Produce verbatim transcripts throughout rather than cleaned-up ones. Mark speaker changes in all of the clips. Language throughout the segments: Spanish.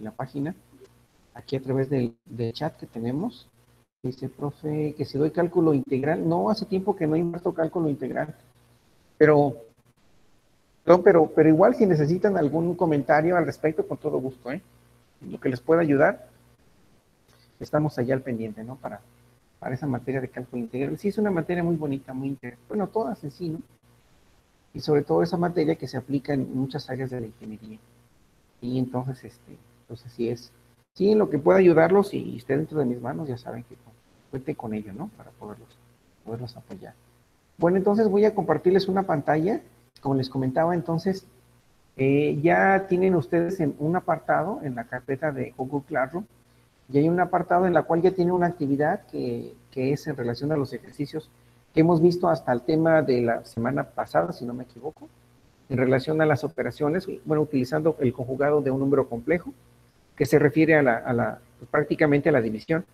Speaker 1: en la página, aquí a través del, del chat que tenemos. Dice, profe, que si doy cálculo integral. No, hace tiempo que no imparto cálculo integral. Pero, no, pero, pero igual si necesitan algún comentario al respecto, con todo gusto, ¿eh? Lo que les pueda ayudar, estamos allá al pendiente, ¿no? Para, para esa materia de cálculo integral. Sí, es una materia muy bonita, muy interesante. Bueno, todas en sí, ¿no? Y sobre todo esa materia que se aplica en muchas áreas de la ingeniería. Y entonces, este, pues así es. Sí, en lo que pueda ayudarlos y esté dentro de mis manos, ya saben que cuente con ello, ¿no? Para poderlos, poderlos apoyar. Bueno, entonces voy a compartirles una pantalla. Como les comentaba, entonces, eh, ya tienen ustedes en un apartado en la carpeta de Google Classroom, y hay un apartado en la cual ya tiene una actividad que, que es en relación a los ejercicios que hemos visto hasta el tema de la semana pasada, si no me equivoco, en relación a las operaciones, bueno, utilizando el conjugado de un número complejo, que se refiere a la, a la prácticamente a la división,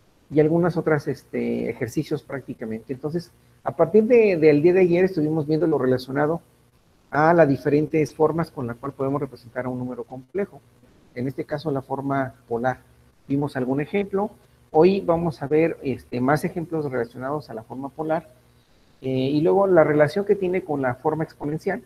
Speaker 1: y algunas otras este, ejercicios prácticamente. Entonces, a partir de, del día de ayer estuvimos viendo lo relacionado a las diferentes formas con las cuales podemos representar a un número complejo. En este caso, la forma polar. Vimos algún ejemplo. Hoy vamos a ver este, más ejemplos relacionados a la forma polar. Eh, y luego la relación que tiene con la forma exponencial,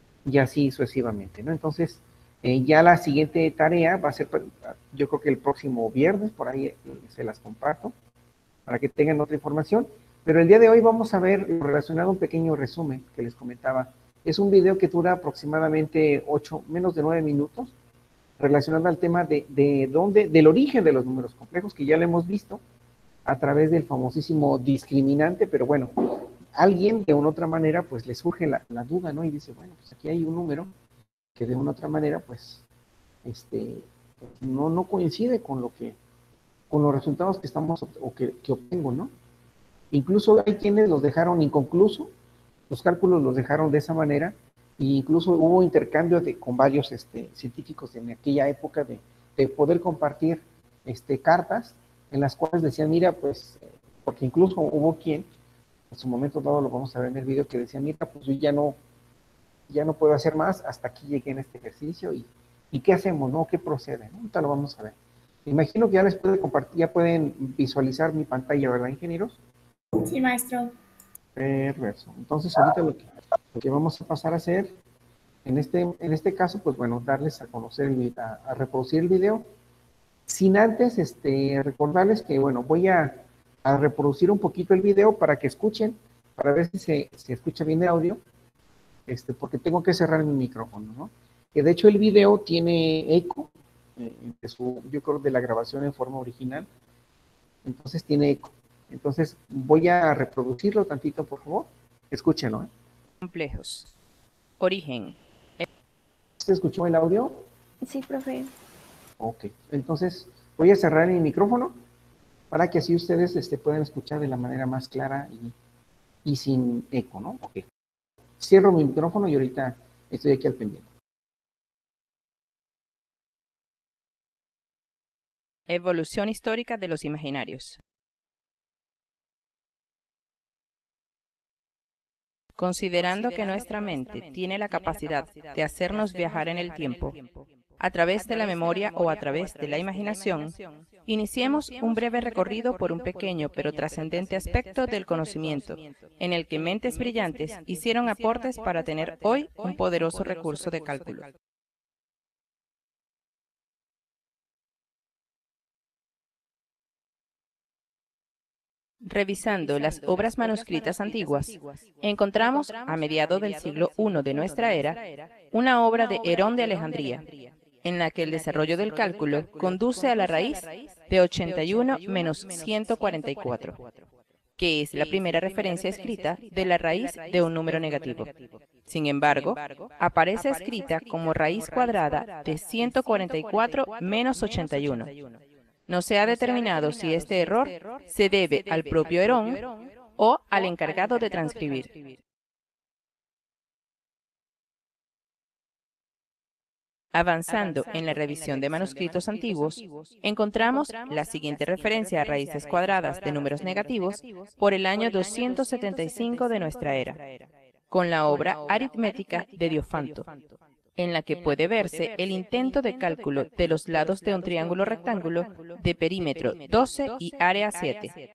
Speaker 1: y así sucesivamente, ¿no? Entonces, eh, ya la siguiente tarea va a ser, yo creo que el próximo viernes, por ahí eh, se las comparto, para que tengan otra información. Pero el día de hoy vamos a ver lo relacionado a un pequeño resumen que les comentaba. Es un video que dura aproximadamente ocho, menos de nueve minutos, relacionado al tema de, de dónde, del origen de los números complejos, que ya lo hemos visto a través del famosísimo discriminante, pero bueno, alguien de una otra manera pues le surge la, la duda, ¿no? Y dice, bueno, pues aquí hay un número que de una otra manera pues este pues, no, no coincide con lo que, con los resultados que estamos o que, que obtengo, ¿no? Incluso hay quienes los dejaron inconcluso, los cálculos los dejaron de esa manera, e incluso hubo intercambio de, con varios este, científicos en aquella época de, de poder compartir este, cartas en las cuales decían, mira, pues, porque incluso hubo quien, en su momento dado lo vamos a ver en el video, que decía, mira, pues yo ya no, ya no puedo hacer más, hasta aquí llegué en este ejercicio, y, y ¿qué hacemos, no? ¿Qué procede? ¿No? Ahorita lo vamos a ver. Imagino que ya les puede compartir, ya pueden visualizar mi pantalla, ¿verdad, ingenieros?
Speaker 2: Sí, maestro.
Speaker 1: Perverso. Entonces, ahorita lo que, lo que vamos a pasar a hacer, en este, en este caso, pues bueno, darles a conocer, el, a, a reproducir el video, sin antes este, recordarles que, bueno, voy a, a reproducir un poquito el video para que escuchen, para ver si se, se escucha bien el audio, este, porque tengo que cerrar mi micrófono, ¿no? Que de hecho el video tiene eco, eh, de su, yo creo de la grabación en forma original, entonces tiene eco. Entonces voy a reproducirlo tantito, por favor. Escúchenlo, ¿eh?
Speaker 3: Complejos. Origen.
Speaker 1: ¿Se escuchó el audio?
Speaker 2: Sí, profe.
Speaker 1: Ok. Entonces voy a cerrar mi micrófono para que así ustedes este, puedan escuchar de la manera más clara y, y sin eco, ¿no? Ok. Cierro mi micrófono y ahorita estoy aquí al pendiente.
Speaker 3: Evolución histórica de los imaginarios. Considerando que nuestra mente tiene la capacidad de hacernos viajar en el tiempo, a través de la memoria o a través de la imaginación, iniciemos un breve recorrido por un pequeño pero trascendente aspecto del conocimiento, en el que mentes brillantes hicieron aportes para tener hoy un poderoso recurso de cálculo. Revisando las obras manuscritas antiguas, encontramos, a mediados del siglo primero de nuestra era, una obra de Herón de Alejandría, en la que el desarrollo del cálculo conduce a la raíz de ochenta y uno menos ciento cuarenta y cuatro, que es la primera referencia escrita de la raíz de un número negativo. Sin embargo, aparece escrita como raíz cuadrada de ciento cuarenta y cuatro menos ochenta y uno. No se ha determinado si este error se debe al propio Herón o al encargado de transcribir. Avanzando en la revisión de manuscritos antiguos, encontramos la siguiente referencia a raíces cuadradas de números negativos por el año doscientos setenta y cinco de nuestra era, con la obra aritmética de Diofanto, en la que puede verse el intento de cálculo de los lados de un triángulo rectángulo de perímetro doce y área siete.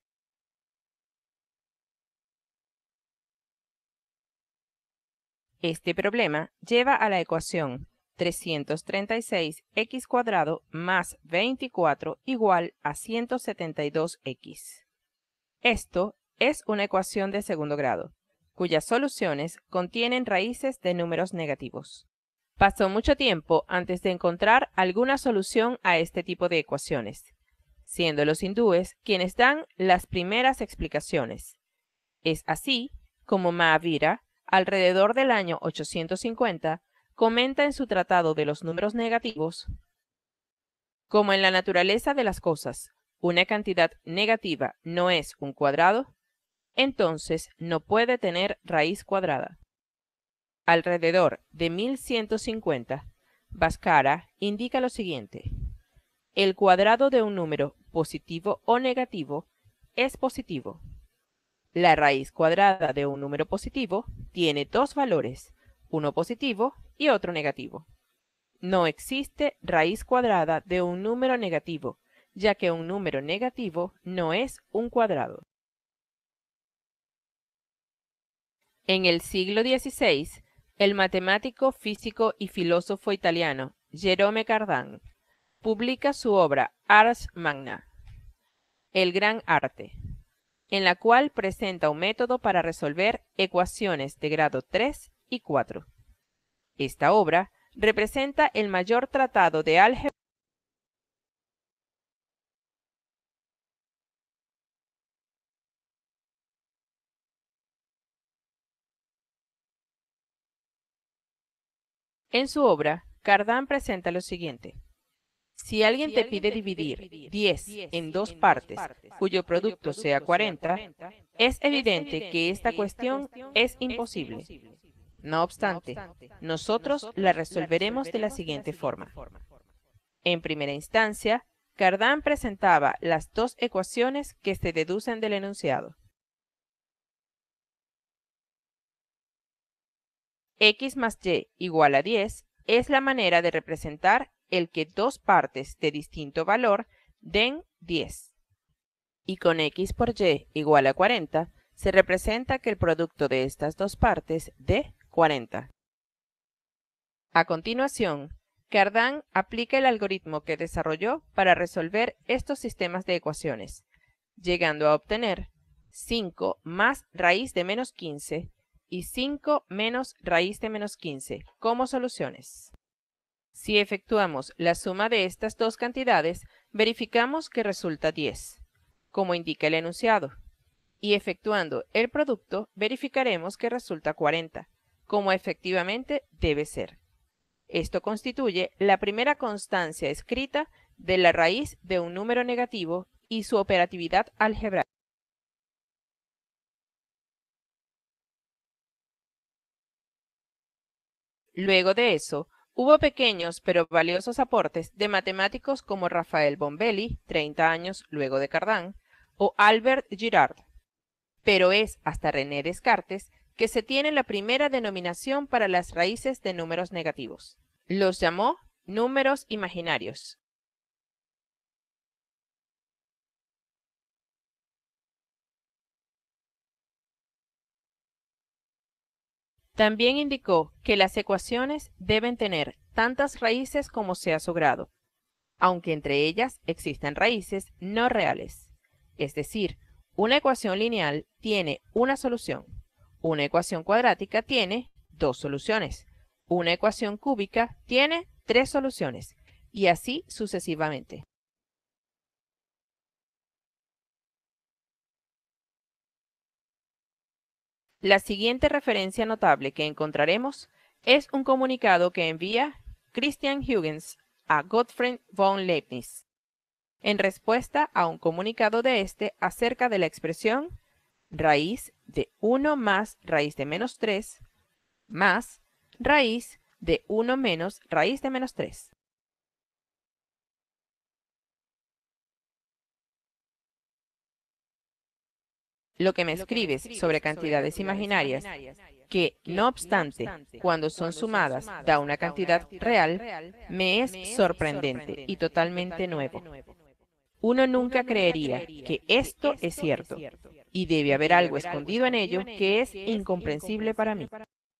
Speaker 3: Este problema lleva a la ecuación trescientos treinta y seis x cuadrado más veinticuatro igual a ciento setenta y dos x. Esto es una ecuación de segundo grado, cuyas soluciones contienen raíces de números negativos. Pasó mucho tiempo antes de encontrar alguna solución a este tipo de ecuaciones, siendo los hindúes quienes dan las primeras explicaciones. Es así como Mahavira, alrededor del año ochocientos cincuenta, comenta en su tratado de los números negativos: como en la naturaleza de las cosas, una cantidad negativa no es un cuadrado, entonces no puede tener raíz cuadrada. Alrededor de mil ciento cincuenta, Bhaskara indica lo siguiente: el cuadrado de un número positivo o negativo es positivo. La raíz cuadrada de un número positivo tiene dos valores, uno positivo y otro negativo. No existe raíz cuadrada de un número negativo, ya que un número negativo no es un cuadrado. En el siglo dieciséis, el matemático, físico y filósofo italiano Jerome Cardán publica su obra Ars Magna, el gran arte, en la cual presenta un método para resolver ecuaciones de grado tres y cuatro. Esta obra representa el mayor tratado de álgebra En su obra, Cardán presenta lo siguiente: si alguien te pide dividir diez en dos partes cuyo producto sea cuarenta, es evidente que esta cuestión es imposible. No obstante, nosotros la resolveremos de la siguiente forma. En primera instancia, Cardán presentaba las dos ecuaciones que se deducen del enunciado. X más Y igual a diez es la manera de representar el que dos partes de distinto valor den diez. Y con X por Y igual a cuarenta se representa que el producto de estas dos partes dé cuarenta. A continuación, Cardán aplica el algoritmo que desarrolló para resolver estos sistemas de ecuaciones, llegando a obtener cinco más raíz de menos quince y cinco menos raíz de menos quince como soluciones. Si efectuamos la suma de estas dos cantidades, verificamos que resulta diez, como indica el enunciado, y efectuando el producto verificaremos que resulta cuarenta, como efectivamente debe ser. Esto constituye la primera constancia escrita de la raíz de un número negativo y su operatividad algebraica. Luego de eso, hubo pequeños pero valiosos aportes de matemáticos como Rafael Bombelli, treinta años luego de Cardán, o Albert Girard. Pero es hasta René Descartes que se tiene la primera denominación para las raíces de números negativos. Los llamó números imaginarios. También indicó que las ecuaciones deben tener tantas raíces como sea su grado, aunque entre ellas existan raíces no reales. Es decir, una ecuación lineal tiene una solución, una ecuación cuadrática tiene dos soluciones, una ecuación cúbica tiene tres soluciones, y así sucesivamente. La siguiente referencia notable que encontraremos es un comunicado que envía Christian Huygens a Gottfried von Leibniz, en respuesta a un comunicado de este acerca de la expresión raíz de uno más raíz de menos tres más raíz de uno menos raíz de menos tres. lo que me escribes sobre cantidades imaginarias, que, no obstante, cuando son sumadas da una cantidad real, me es sorprendente y totalmente nuevo. Uno nunca creería que esto es cierto, y debe haber algo escondido en ello que es incomprensible para mí.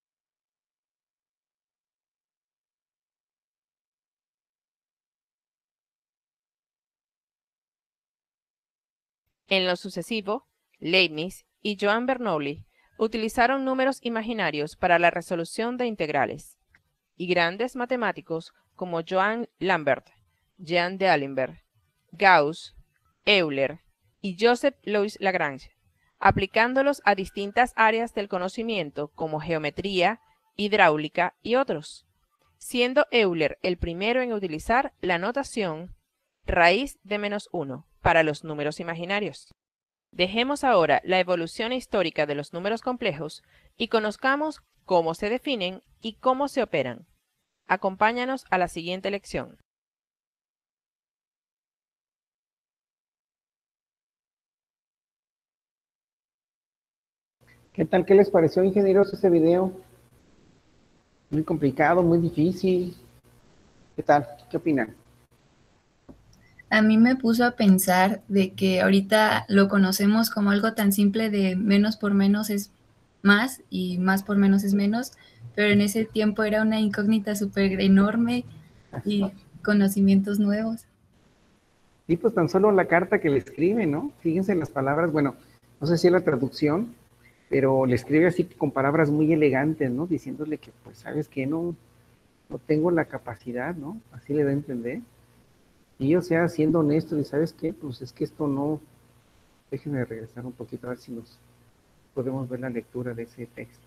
Speaker 3: En lo sucesivo, Leibniz y Johann Bernoulli utilizaron números imaginarios para la resolución de integrales, y grandes matemáticos como Johann Lambert, Jean d'Alembert, Gauss, Euler y Joseph Louis Lagrange, aplicándolos a distintas áreas del conocimiento como geometría, hidráulica y otros, siendo Euler el primero en utilizar la notación raíz de menos uno para los números imaginarios. Dejemos ahora la evolución histórica de los números complejos y conozcamos cómo se definen y cómo se operan. Acompáñanos a la siguiente lección.
Speaker 1: ¿Qué tal? ¿Qué les pareció, ingenieros, este video? Muy complicado, muy difícil. ¿Qué tal? ¿Qué opinan?
Speaker 2: A mí me puso a pensar de que ahorita lo conocemos como algo tan simple de menos por menos es más y más por menos es menos, pero en ese tiempo era una incógnita súper enorme y conocimientos nuevos.
Speaker 1: Y pues tan solo la carta que le escribe, ¿no? Fíjense en las palabras, bueno, no sé si es la traducción, pero le escribe así con palabras muy elegantes, ¿no? Diciéndole que, pues, ¿sabes qué? No, no tengo la capacidad, ¿no? Así le da a entender. Y o sea, siendo honesto, y ¿sabes qué? Pues es que esto no... Déjenme regresar un poquito a ver si nos podemos ver la lectura de ese texto.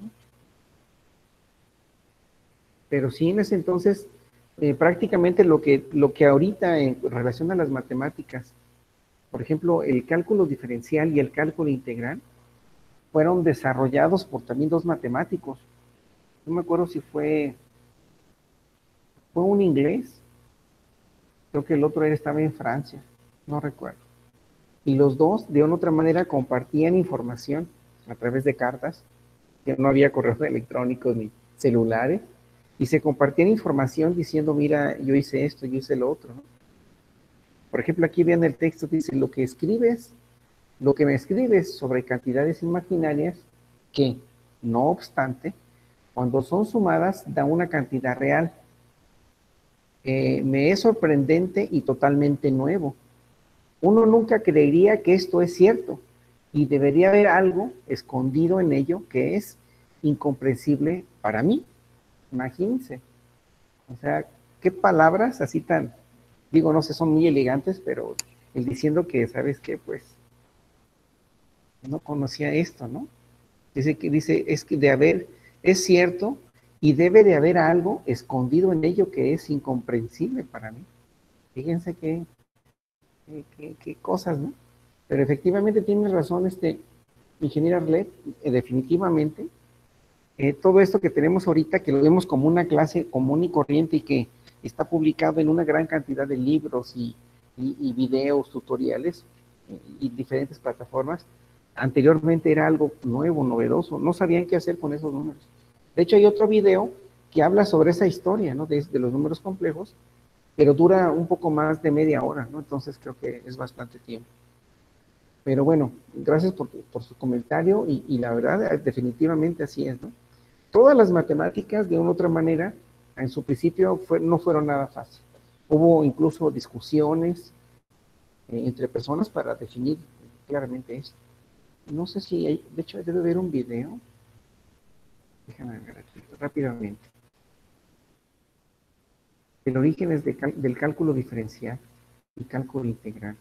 Speaker 1: Pero sí, en ese entonces, eh, prácticamente lo que, lo que ahorita en relación a las matemáticas, por ejemplo, el cálculo diferencial y el cálculo integral, fueron desarrollados por también dos matemáticos. No me acuerdo si fue, fue un inglés, creo que el otro era, estaba en Francia, no recuerdo. Y los dos, de una u otra manera, compartían información a través de cartas, que no había correos electrónicos ni celulares, y se compartían información diciendo, mira, yo hice esto, yo hice lo otro, ¿no? Por ejemplo, aquí vean el texto, dice, lo que escribes, lo que me escribes sobre cantidades imaginarias, que, no obstante, cuando son sumadas, da una cantidad real. Eh, me es sorprendente y totalmente nuevo. Uno nunca creería que esto es cierto, y debería haber algo escondido en ello que es incomprensible para mí. Imagínense. O sea, qué palabras así tan, digo, no sé, son muy elegantes, pero el diciendo que, ¿sabes qué? Pues, no conocía esto, ¿no? Dice que, dice, es que de haber, es cierto, y debe de haber algo escondido en ello que es incomprensible para mí. Fíjense qué, qué, qué, qué cosas, ¿no? Pero efectivamente tiene razón este ingeniero Arlet, eh, definitivamente, eh, todo esto que tenemos ahorita, que lo vemos como una clase común y corriente y que está publicado en una gran cantidad de libros y, y, y videos, tutoriales eh, y diferentes plataformas, anteriormente era algo nuevo, novedoso, no sabían qué hacer con esos números. De hecho, hay otro video que habla sobre esa historia, ¿no? De, de los números complejos, pero dura un poco más de media hora, ¿no? Entonces creo que es bastante tiempo. Pero bueno, gracias por, por su comentario y, y la verdad, definitivamente así es, ¿no? Todas las matemáticas, de una u otra manera, en su principio fue, no fueron nada fácil. Hubo incluso discusiones eh, entre personas para definir claramente esto. No sé si hay, de hecho debe haber un video. Déjame ver aquí rápidamente. El origen es de cal, del cálculo diferencial y cálculo integral.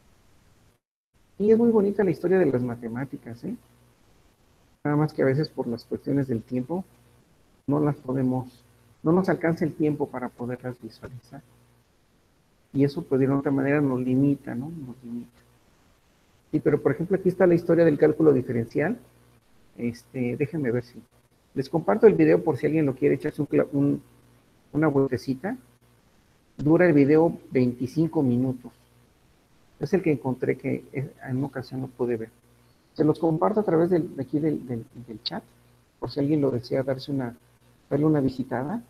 Speaker 1: Y es muy bonita la historia de las matemáticas, ¿eh? Nada más que a veces por las cuestiones del tiempo no las podemos, no nos alcanza el tiempo para poderlas visualizar. Y eso, pues, de otra manera nos limita, ¿no? Nos limita. Sí, pero por ejemplo aquí está la historia del cálculo diferencial. Este, déjenme ver si... Les comparto el video por si alguien lo quiere echarse un, un, una vueltecita. Dura el video veinticinco minutos. Es el que encontré que en una ocasión no pude ver. Se los comparto a través del, de aquí del, del, del chat, por si alguien lo desea darse una, darle una visitada.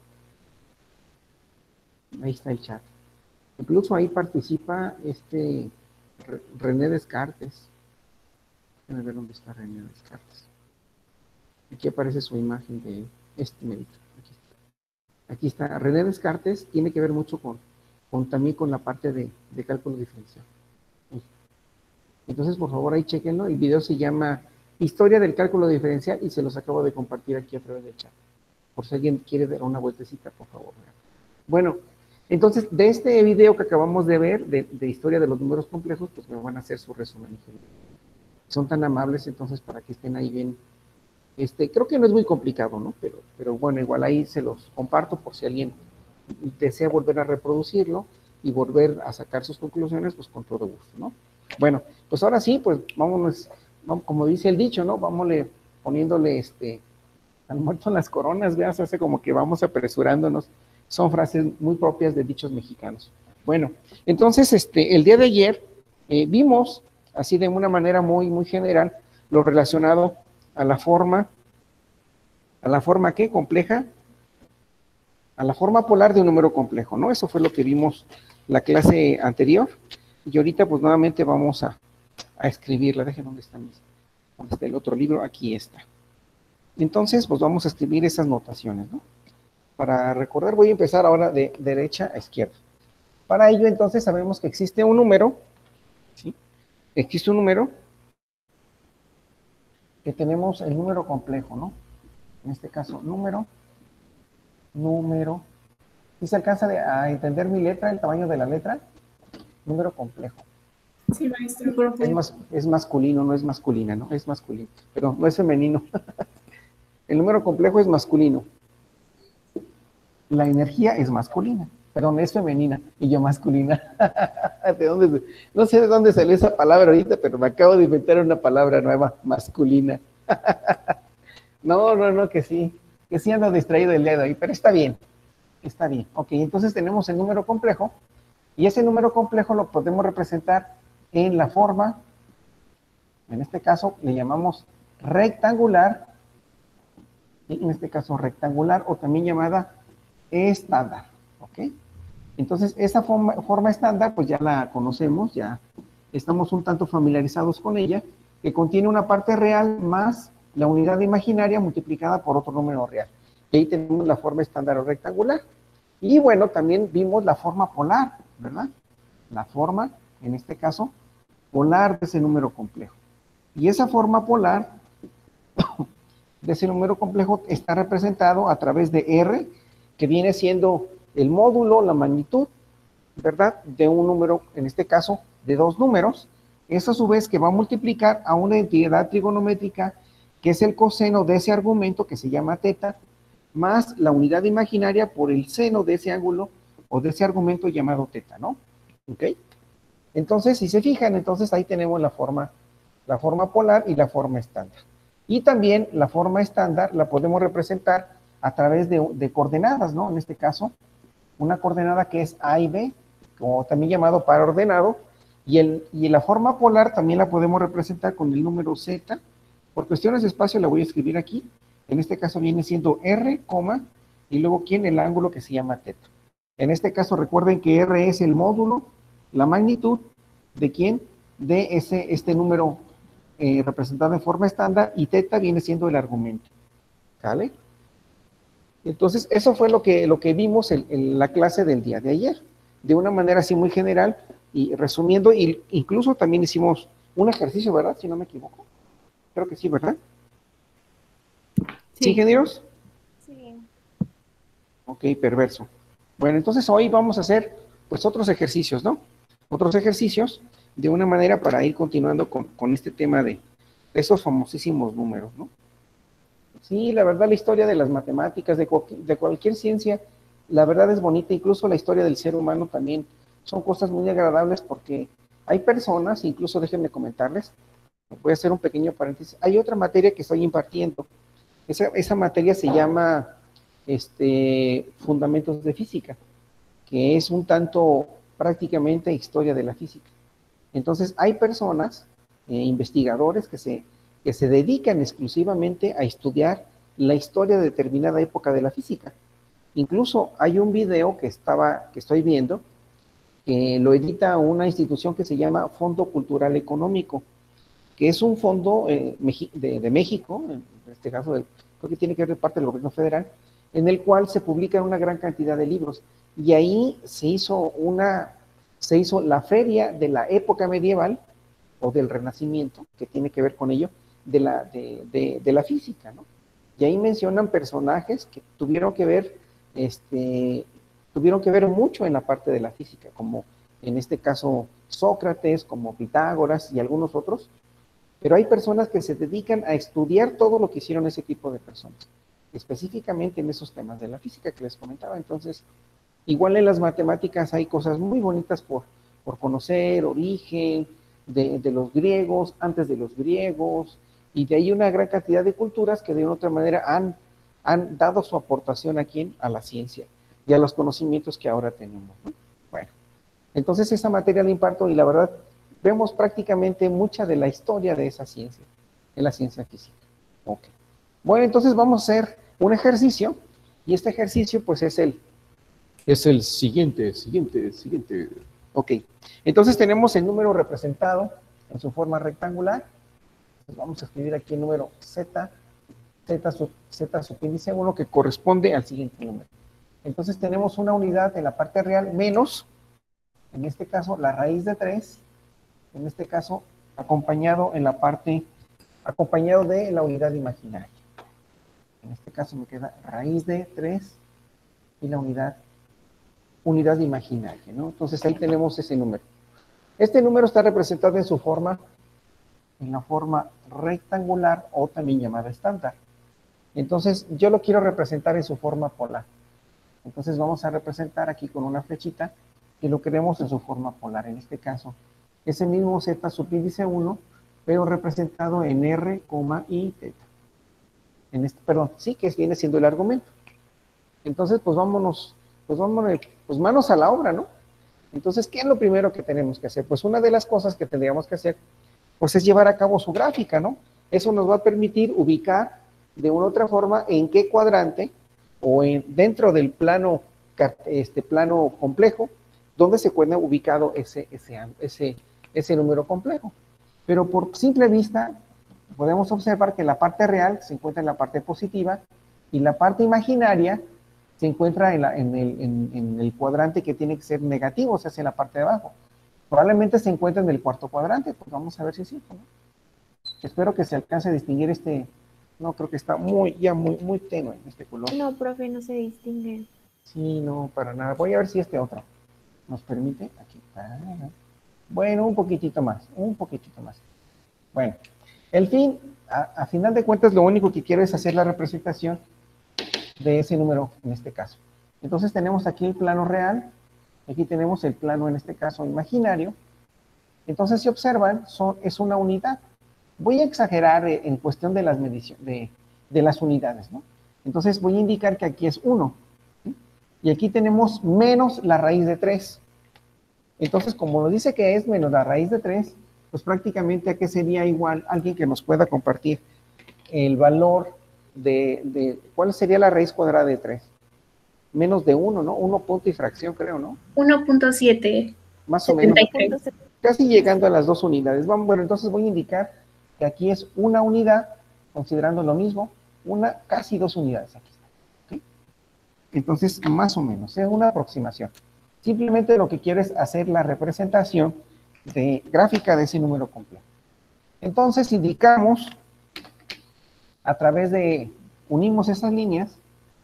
Speaker 1: Ahí está el chat. Incluso ahí participa este René Descartes. Déjenme ver dónde está René Descartes. Aquí aparece su imagen de este médico. Aquí está. Aquí está. René Descartes tiene que ver mucho con, con también con la parte de, de cálculo diferencial. Entonces, por favor, ahí chequenlo. El video se llama Historia del cálculo diferencial y se los acabo de compartir aquí a través del chat. Por si alguien quiere dar una vueltecita, por favor. Bueno, entonces, de este video que acabamos de ver, de, de historia de los números complejos, pues me van a hacer su resumen. Son tan amables, entonces, para que estén ahí bien. Este, creo que no es muy complicado, ¿no? Pero, pero bueno, igual ahí se los comparto por si alguien desea volver a reproducirlo y volver a sacar sus conclusiones, pues con todo gusto, ¿no? Bueno, pues ahora sí, pues vámonos, vamos, como dice el dicho, ¿no? Vámonos poniéndole este, al muerto en las coronas, veas, hace como que vamos apresurándonos. Son frases muy propias de dichos mexicanos. Bueno, entonces, este, el día de ayer eh, vimos, así de una manera muy, muy general, lo relacionado a la forma, a la forma, ¿qué? Compleja, a la forma polar de un número complejo, ¿no? Eso fue lo que vimos la clase anterior. Y ahorita, pues, nuevamente vamos a, a escribirla. Dejen dónde está, dónde está el otro libro. Aquí está. Entonces, pues, vamos a escribir esas notaciones, ¿no? Para recordar, voy a empezar ahora de derecha a izquierda. Para ello, entonces, sabemos que existe un número, ¿sí? Existe un número que tenemos el número complejo, ¿no? En este caso, número, número. ¿Sí se alcanza de, a entender mi letra, el tamaño de la letra? Número complejo.
Speaker 4: Sí, maestro.
Speaker 1: Es, más, es masculino, no es masculina, ¿no? Es masculino, pero no es femenino. El número complejo es masculino. La energía es masculina, perdón, es femenina y yo masculina. ¿De dónde? No sé de dónde salió esa palabra ahorita, pero me acabo de inventar una palabra nueva, masculina. No, no, no, que sí, que sí ando distraído el día de hoy, pero está bien, está bien. Ok, entonces tenemos el número complejo, y ese número complejo lo podemos representar en la forma, en este caso le llamamos rectangular, y en este caso rectangular, o también llamada estándar, ¿ok? Entonces, esa forma, forma estándar, pues ya la conocemos, ya estamos un tanto familiarizados con ella, que contiene una parte real más la unidad imaginaria multiplicada por otro número real. Y ahí tenemos la forma estándar o rectangular. Y bueno, también vimos la forma polar, ¿verdad? La forma, en este caso, polar de ese número complejo. Y esa forma polar de ese número complejo está representado a través de R, que viene siendo el módulo, la magnitud, ¿verdad? De un número, en este caso, de dos números. Eso a su vez que va a multiplicar a una entidad trigonométrica, que es el coseno de ese argumento, que se llama teta, más la unidad imaginaria por el seno de ese ángulo, o de ese argumento llamado teta, ¿no? ¿Ok? Entonces, si se fijan, entonces ahí tenemos la forma, la forma polar y la forma estándar. Y también la forma estándar la podemos representar a través de, de coordenadas, ¿no? En este caso, una coordenada que es A y B, como también llamado par ordenado, y, el, y la forma polar también la podemos representar con el número Z. Por cuestiones de espacio la voy a escribir aquí. En este caso viene siendo R, y luego aquí en el ángulo que se llama teta. En este caso recuerden que R es el módulo, la magnitud, ¿de quién? De ese, este número eh, representado en forma estándar, y teta viene siendo el argumento. ¿Sale? Entonces, eso fue lo que, lo que vimos en, en la clase del día de ayer, de una manera así muy general, y resumiendo, y incluso también hicimos un ejercicio, ¿verdad? Si no me equivoco. Creo que sí, ¿verdad? ¿Sí, ingenieros?
Speaker 4: Sí.
Speaker 1: Ok, perverso. Bueno, entonces hoy vamos a hacer, pues, otros ejercicios, ¿no? Otros ejercicios, de una manera para ir continuando con, con este tema de, de esos famosísimos números, ¿no? Sí, la verdad, la historia de las matemáticas, de, cualquier, de cualquier ciencia, la verdad es bonita, incluso la historia del ser humano también, son cosas muy agradables porque hay personas, incluso déjenme comentarles, voy a hacer un pequeño paréntesis, hay otra materia que estoy impartiendo, esa, esa materia se llama este, Fundamentos de Física, que es un tanto prácticamente historia de la física. Entonces, hay personas, eh, investigadores que se que se dedican exclusivamente a estudiar la historia de determinada época de la física. Incluso hay un video que, estaba, que estoy viendo, que lo edita una institución que se llama Fondo Cultural Económico, que es un fondo eh, de, de México, en este caso del, creo que tiene que ver parte del gobierno federal, en el cual se publican una gran cantidad de libros. Y ahí se hizo, una, se hizo la feria de la época medieval, o del Renacimiento, que tiene que ver con ello, de la, de, de, de la física, ¿no? Y ahí mencionan personajes que tuvieron que ver, este, tuvieron que ver mucho en la parte de la física, como en este caso Sócrates, como Pitágoras y algunos otros, pero hay personas que se dedican a estudiar todo lo que hicieron ese tipo de personas, específicamente en esos temas de la física que les comentaba. Entonces, igual en las matemáticas hay cosas muy bonitas por, por conocer, origen de, de los griegos, antes de los griegos, y de ahí una gran cantidad de culturas que de una u otra manera han, han dado su aportación aquí a la ciencia y a los conocimientos que ahora tenemos, ¿no? Bueno, entonces esa materia la imparto y la verdad vemos prácticamente mucha de la historia de esa ciencia, en la ciencia física. Ok. Bueno, entonces vamos a hacer un ejercicio, y este ejercicio pues es el, es el siguiente, siguiente, siguiente. Ok, entonces tenemos el número representado en su forma rectangular. Entonces vamos a escribir aquí el número Z, Z, sub, Z subíndice uno, que corresponde al siguiente número. Entonces tenemos una unidad en la parte real menos, en este caso, la raíz de tres, en este caso, acompañado en la parte, acompañado de la unidad imaginaria. En este caso me queda raíz de tres y la unidad, unidad imaginaria, ¿no? Entonces ahí tenemos ese número. Este número está representado en su forma, en la forma rectangular o también llamada estándar. Entonces yo lo quiero representar en su forma polar. Entonces vamos a representar aquí con una flechita que lo queremos en su forma polar. En este caso, ese mismo Z subíndice uno, pero representado en R, y teta. En este, perdón, sí, que viene siendo el argumento. Entonces, pues vámonos, pues vámonos, pues manos a la obra, ¿no? Entonces, ¿qué es lo primero que tenemos que hacer? Pues una de las cosas que tendríamos que hacer, pues es llevar a cabo su gráfica, ¿no? Eso nos va a permitir ubicar de una u otra forma en qué cuadrante o en, dentro del plano, este plano complejo, dónde se encuentra ubicado ese, ese, ese, ese número complejo. Pero por simple vista, podemos observar que la parte real se encuentra en la parte positiva y la parte imaginaria se encuentra en, la, en, el, en, en el cuadrante que tiene que ser negativo, o sea, en la parte de abajo. Probablemente se encuentra en el cuarto cuadrante, pues vamos a ver si es cierto, ¿no? Espero que se alcance a distinguir este, no, creo que está muy, ya muy, muy tenue este color.
Speaker 4: No, profe, no se distingue.
Speaker 1: Sí, no, para nada. Voy a ver si este otro nos permite. Aquí. Bueno, un poquitito más, un poquitito más. Bueno, el fin, a, a final de cuentas, lo único que quiero es hacer la representación de ese número en este caso. Entonces tenemos aquí el plano real, aquí tenemos el plano en este caso imaginario. Entonces, si observan, son, es una unidad. Voy a exagerar en cuestión de las mediciones, de, de las unidades, ¿no? Entonces voy a indicar que aquí es uno, ¿sí? Y aquí tenemos menos la raíz de tres. Entonces, como nos dice que es menos la raíz de tres, pues prácticamente a qué sería igual alguien que nos pueda compartir el valor de, de ¿cuál sería la raíz cuadrada de tres? Menos de uno, ¿no? uno punto y fracción, creo, ¿no?
Speaker 4: uno punto siete.
Speaker 1: Más o menos. Casi llegando a las dos unidades. Vamos, bueno, entonces voy a indicar que aquí es una unidad, considerando lo mismo, una, casi dos unidades. Aquí está. ¿Okay? Entonces, más o menos, es una aproximación. Simplemente lo que quiero es hacer la representación de gráfica de ese número complejo. Entonces, indicamos, a través de, unimos esas líneas,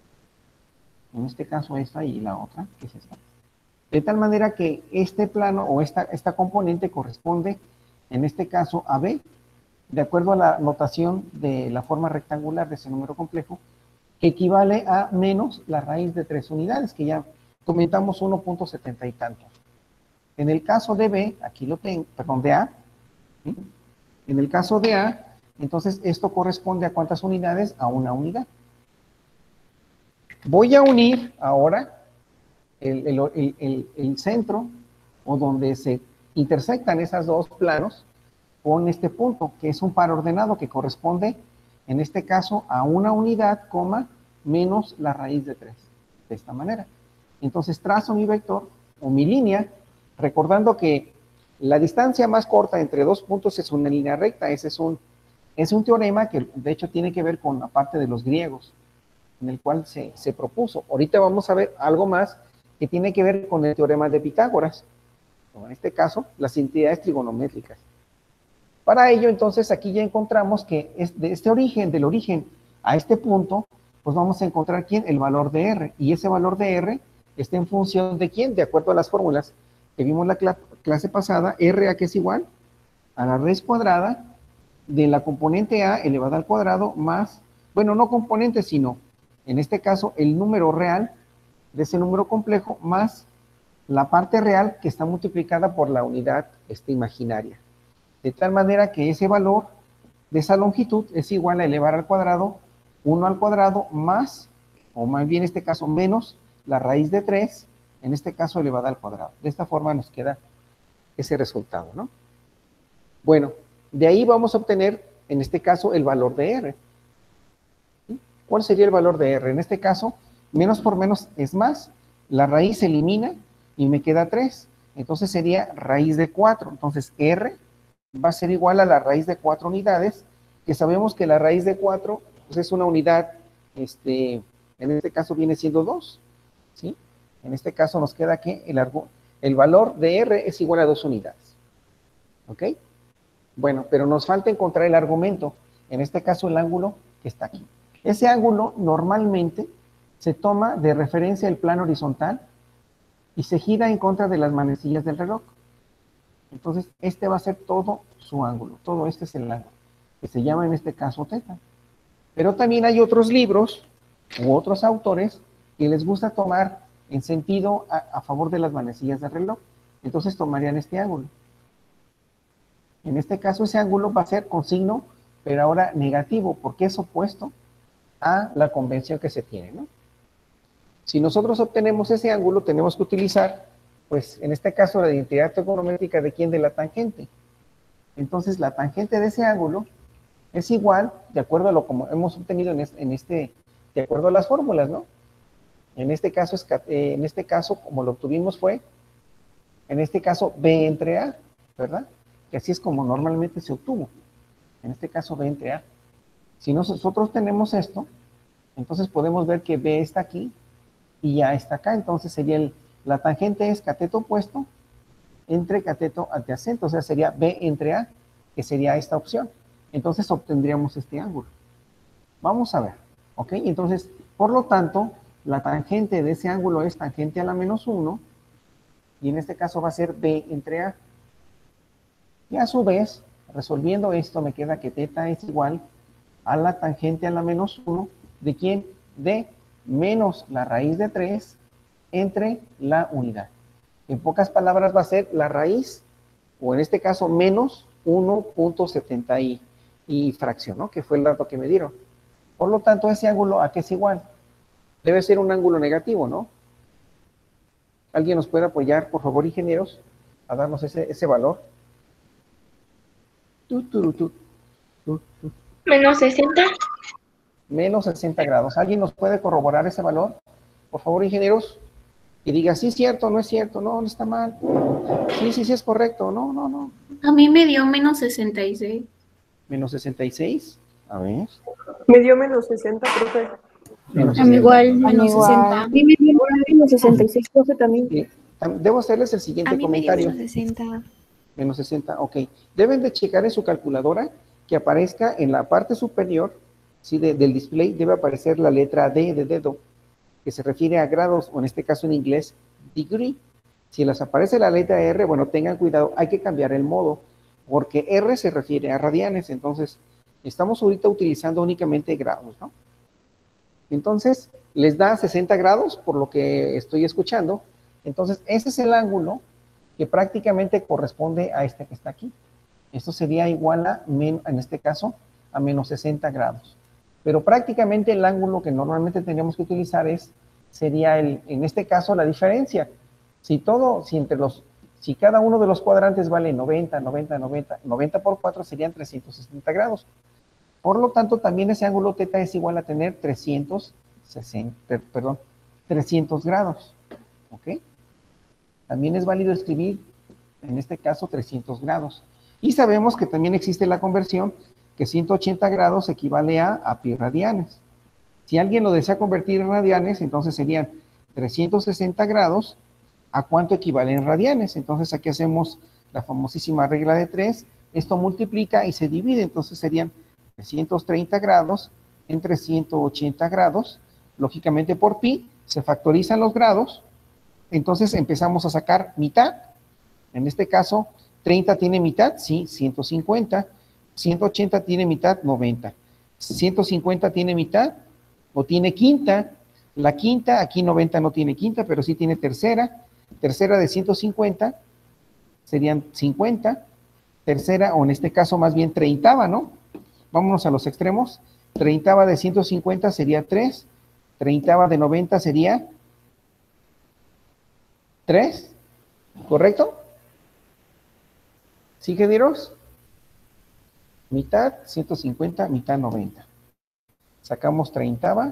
Speaker 1: en este caso esta y la otra, que es esta, de tal manera que este plano o esta, esta componente corresponde, en este caso, a B, de acuerdo a la notación de la forma rectangular de ese número complejo, que equivale a menos la raíz de tres unidades, que ya comentamos uno punto setenta y tantos. En el caso de B, aquí lo tengo, perdón, de A, ¿sí? En el caso de A, entonces esto corresponde a ¿cuántas unidades? A una unidad. Voy a unir ahora el, el, el, el, el centro, o donde se intersectan esos dos planos, con este punto, que es un par ordenado que corresponde, en este caso, a una unidad, coma, menos la raíz de tres, de esta manera. Entonces trazo mi vector o mi línea, recordando que la distancia más corta entre dos puntos es una línea recta. Ese es un, es un teorema que de hecho tiene que ver con la parte de los griegos, en el cual se, se propuso. Ahorita vamos a ver algo más que tiene que ver con el teorema de Pitágoras, o en este caso, las identidades trigonométricas. Para ello, entonces, aquí ya encontramos que es de este origen, del origen a este punto, pues vamos a encontrar, ¿quién? El valor de R, y ese valor de R está en función de ¿quién? De acuerdo a las fórmulas que vimos la cl clase pasada, R a que es igual a la raíz cuadrada de la componente A elevada al cuadrado más, bueno, no componente, sino, en este caso, el número real de ese número complejo más la parte real que está multiplicada por la unidad este, imaginaria. De tal manera que ese valor de esa longitud es igual a elevar al cuadrado uno al cuadrado más, o más bien en este caso menos, la raíz de tres, en este caso elevada al cuadrado. De esta forma nos queda ese resultado, ¿no? Bueno, de ahí vamos a obtener, en este caso, el valor de R. ¿Sí? ¿Cuál sería el valor de R? En este caso, menos por menos es más, la raíz se elimina y me queda tres. Entonces sería raíz de cuatro. Entonces R va a ser igual a la raíz de cuatro unidades, que sabemos que la raíz de cuatro pues es una unidad, este, en este caso viene siendo dos, ¿sí? En este caso nos queda que el, el valor de R es igual a dos unidades, ¿ok? Bueno, pero nos falta encontrar el argumento, en este caso el ángulo que está aquí. Ese ángulo normalmente se toma de referencia el plano horizontal y se gira en contra de las manecillas del reloj. Entonces, este va a ser todo su ángulo, todo este es el ángulo, que se llama en este caso teta. Pero también hay otros libros u otros autores que les gusta tomar en sentido a, a favor de las manecillas del reloj. Entonces tomarían este ángulo. En este caso ese ángulo va a ser con signo, pero ahora negativo, porque es opuesto a la convención que se tiene, ¿no? Si nosotros obtenemos ese ángulo, tenemos que utilizar, pues en este caso, la identidad trigonométrica de quién, de la tangente. Entonces la tangente de ese ángulo es igual, de acuerdo a lo como hemos obtenido en este, en este de acuerdo a las fórmulas, ¿no? En este caso, es, eh, en este caso, como lo obtuvimos fue, en este caso, B entre A, ¿verdad? Que así es como normalmente se obtuvo. En este caso, B entre A. Si nosotros tenemos esto, entonces podemos ver que B está aquí y A está acá. Entonces sería el, la tangente es cateto opuesto entre cateto adyacente, o sea, sería B entre A, que sería esta opción. Entonces obtendríamos este ángulo. Vamos a ver, ¿ok? Entonces, por lo tanto, la tangente de ese ángulo es tangente a la menos uno, y en este caso va a ser B entre A. Y a su vez, resolviendo esto, me queda que teta es igual a la tangente a la menos uno, ¿de quién? De menos la raíz de tres entre la unidad. En pocas palabras va a ser la raíz, o en este caso menos uno punto setenta y, y fracción, ¿no? Que fue el dato que me dieron. Por lo tanto, ese ángulo, ¿a qué es igual? Debe ser un ángulo negativo, ¿no? ¿Alguien nos puede apoyar, por favor, ingenieros, a darnos ese, ese valor? Tu, tu, tu, tu, tu.
Speaker 4: Menos sesenta.
Speaker 1: Menos sesenta grados. ¿Alguien nos puede corroborar ese valor? Por favor, ingenieros. Y diga, sí es cierto, no es cierto, no, no está mal. Sí, sí, sí es correcto, no, no, no.
Speaker 4: A mí me dio menos sesenta y seis.
Speaker 1: Menos sesenta y seis. A ver.
Speaker 5: Me dio menos sesenta, profe.
Speaker 1: Menos
Speaker 4: A mí igual,
Speaker 6: A mí
Speaker 4: menos
Speaker 6: igual.
Speaker 4: sesenta. A mí me dio menos sesenta y seis, profe, también.
Speaker 1: Sí. Debo hacerles el
Speaker 6: A
Speaker 1: siguiente
Speaker 6: mí me dio
Speaker 1: comentario.
Speaker 6: menos sesenta.
Speaker 1: Menos sesenta, ok. Deben de checar en su calculadora que aparezca en la parte superior, ¿sí? de, del display, debe aparecer la letra D de dedo, que se refiere a grados, o en este caso en inglés, degree. Si les aparece la letra R, bueno, tengan cuidado, hay que cambiar el modo, porque R se refiere a radianes, entonces estamos ahorita utilizando únicamente grados, ¿no? Entonces, les da sesenta grados, por lo que estoy escuchando. Entonces, ese es el ángulo que prácticamente corresponde a este que está aquí. Esto sería igual a, en este caso, a menos sesenta grados. Pero prácticamente el ángulo que normalmente tendríamos que utilizar es, sería el, en este caso, la diferencia. Si todo, si entre los, Si cada uno de los cuadrantes vale noventa, noventa, noventa, noventa por cuatro serían trescientos sesenta grados. Por lo tanto, también ese ángulo teta es igual a tener trescientos sesenta, perdón, trescientos grados. ¿Ok? También es válido escribir, en este caso, trescientos grados. Y sabemos que también existe la conversión, que ciento ochenta grados equivale a, a pi radianes. Si alguien lo desea convertir en radianes, entonces serían trescientos sesenta grados, ¿a cuánto equivale en radianes? Entonces aquí hacemos la famosísima regla de tres, esto multiplica y se divide, entonces serían trescientos treinta grados entre ciento ochenta grados, lógicamente por pi, se factorizan los grados, entonces empezamos a sacar mitad, en este caso, treinta tiene mitad, sí, ciento cincuenta, ciento ochenta tiene mitad, noventa, ciento cincuenta tiene mitad, o tiene quinta, la quinta, aquí noventa no tiene quinta, pero sí tiene tercera, tercera de ciento cincuenta, serían cincuenta, tercera, o en este caso más bien treintava, ¿no? Vámonos a los extremos, treintava de ciento cincuenta sería tres, treintava de noventa sería tres, ¿correcto? ¿Sí, ingenieros? Mitad, ciento cincuenta, mitad, noventa. Sacamos treintava,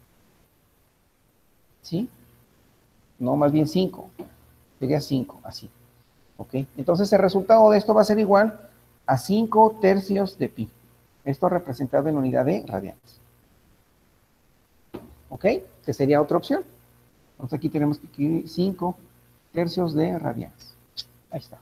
Speaker 1: ¿sí? No, más bien cinco, sería cinco, así. ¿Ok? Entonces el resultado de esto va a ser igual a cinco tercios de pi. Esto representado en unidad de radianes. ¿Ok? Que sería otra opción. Entonces aquí tenemos que escribir cinco tercios de radianes. Ahí está.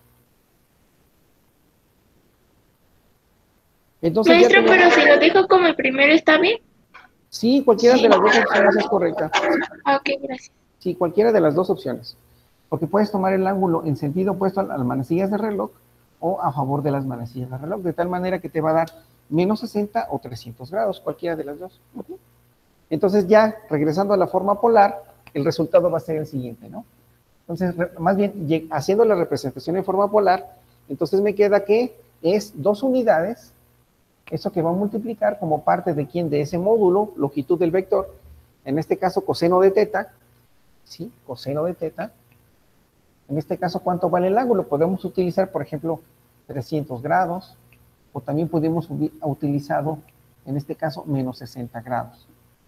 Speaker 1: Entonces,
Speaker 4: Maestro,
Speaker 1: ya tenemos...
Speaker 4: pero si lo dejo como el primero, ¿está bien?
Speaker 1: Sí, cualquiera de las dos opciones es correcta.
Speaker 4: Ah, ok, gracias.
Speaker 1: Sí, cualquiera de las dos opciones. Porque puedes tomar el ángulo en sentido opuesto a las manecillas de reloj o a favor de las manecillas de reloj, de tal manera que te va a dar menos sesenta o trescientos grados, cualquiera de las dos. ¿Okay? Entonces ya, regresando a la forma polar, el resultado va a ser el siguiente, ¿no? Entonces, más bien, haciendo la representación en forma polar, entonces me queda que es dos unidades, eso que va a multiplicar como parte de quién, de ese módulo, longitud del vector, en este caso coseno de teta, ¿sí? Coseno de teta. En este caso, ¿cuánto vale el ángulo? Podemos utilizar, por ejemplo, trescientos grados, o también podemos utilizar, en este caso, menos sesenta grados.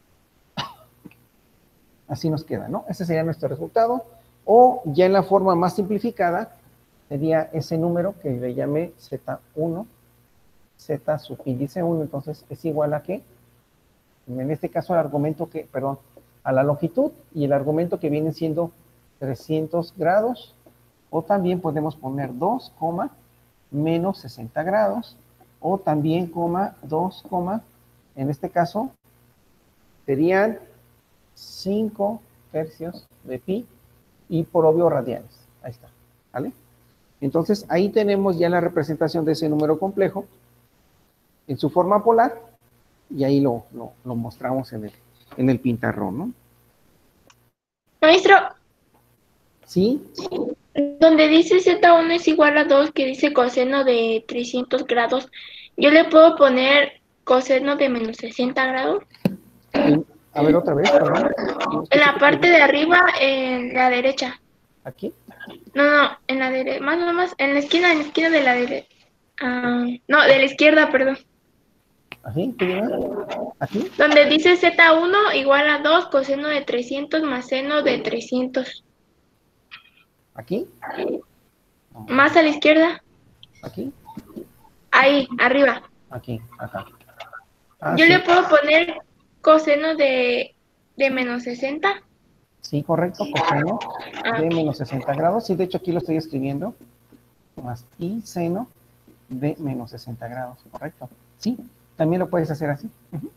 Speaker 1: Así nos queda, ¿no? Ese sería nuestro resultado. O ya en la forma más simplificada, sería ese número que le llamé Z uno, Z subíndice uno, entonces es igual a ¿qué? En este caso el argumento que, perdón, a la longitud y el argumento que viene siendo trescientos grados, o también podemos poner dos, menos sesenta grados, o también, dos, en este caso, serían cinco tercios de pi, y por obvio radianes. Ahí está, ¿vale? Entonces, ahí tenemos ya la representación de ese número complejo en su forma polar, y ahí lo, lo, lo mostramos en el, en el pintarrón, ¿no?
Speaker 4: Maestro,
Speaker 1: ¿Sí?
Speaker 4: donde dice Z uno es igual a dos, que dice coseno de trescientos grados, ¿yo le puedo poner coseno de menos sesenta grados?
Speaker 1: En, a ver, otra vez, perdón.
Speaker 4: En la parte de arriba, en la derecha.
Speaker 1: ¿Aquí?
Speaker 4: No, no, en la derecha, más o menos, en la esquina, en la esquina de la derecha. Ah, no, de la izquierda, perdón.
Speaker 1: ¿Aquí? ¿Qué lleva? ¿Aquí?
Speaker 4: Donde dice Z uno igual a dos, coseno de trescientos más seno de trescientos.
Speaker 1: ¿Aquí?
Speaker 4: Más a la izquierda.
Speaker 1: ¿Aquí?
Speaker 4: Ahí, arriba.
Speaker 1: Aquí, acá. Ah,
Speaker 4: Yo
Speaker 1: sí.
Speaker 4: le puedo poner coseno de, de menos sesenta.
Speaker 1: Sí, correcto, coseno
Speaker 4: Ah,
Speaker 1: de
Speaker 4: ok.
Speaker 1: menos sesenta grados. Sí, de hecho aquí lo estoy escribiendo. Más y seno de menos sesenta grados, correcto. Sí, también lo puedes hacer así. Uh-huh.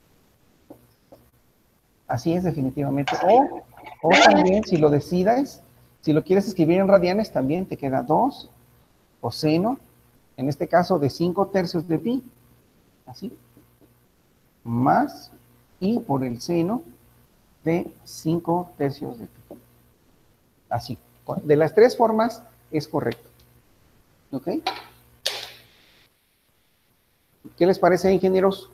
Speaker 1: Así es, definitivamente. O, o también, si lo decidas, si lo quieres escribir en radianes, también te queda dos coseno, en este caso de cinco tercios de pi, así, más y por el seno de cinco tercios de pi. Así. De las tres formas es correcto. ¿Ok? ¿Qué les parece, ingenieros?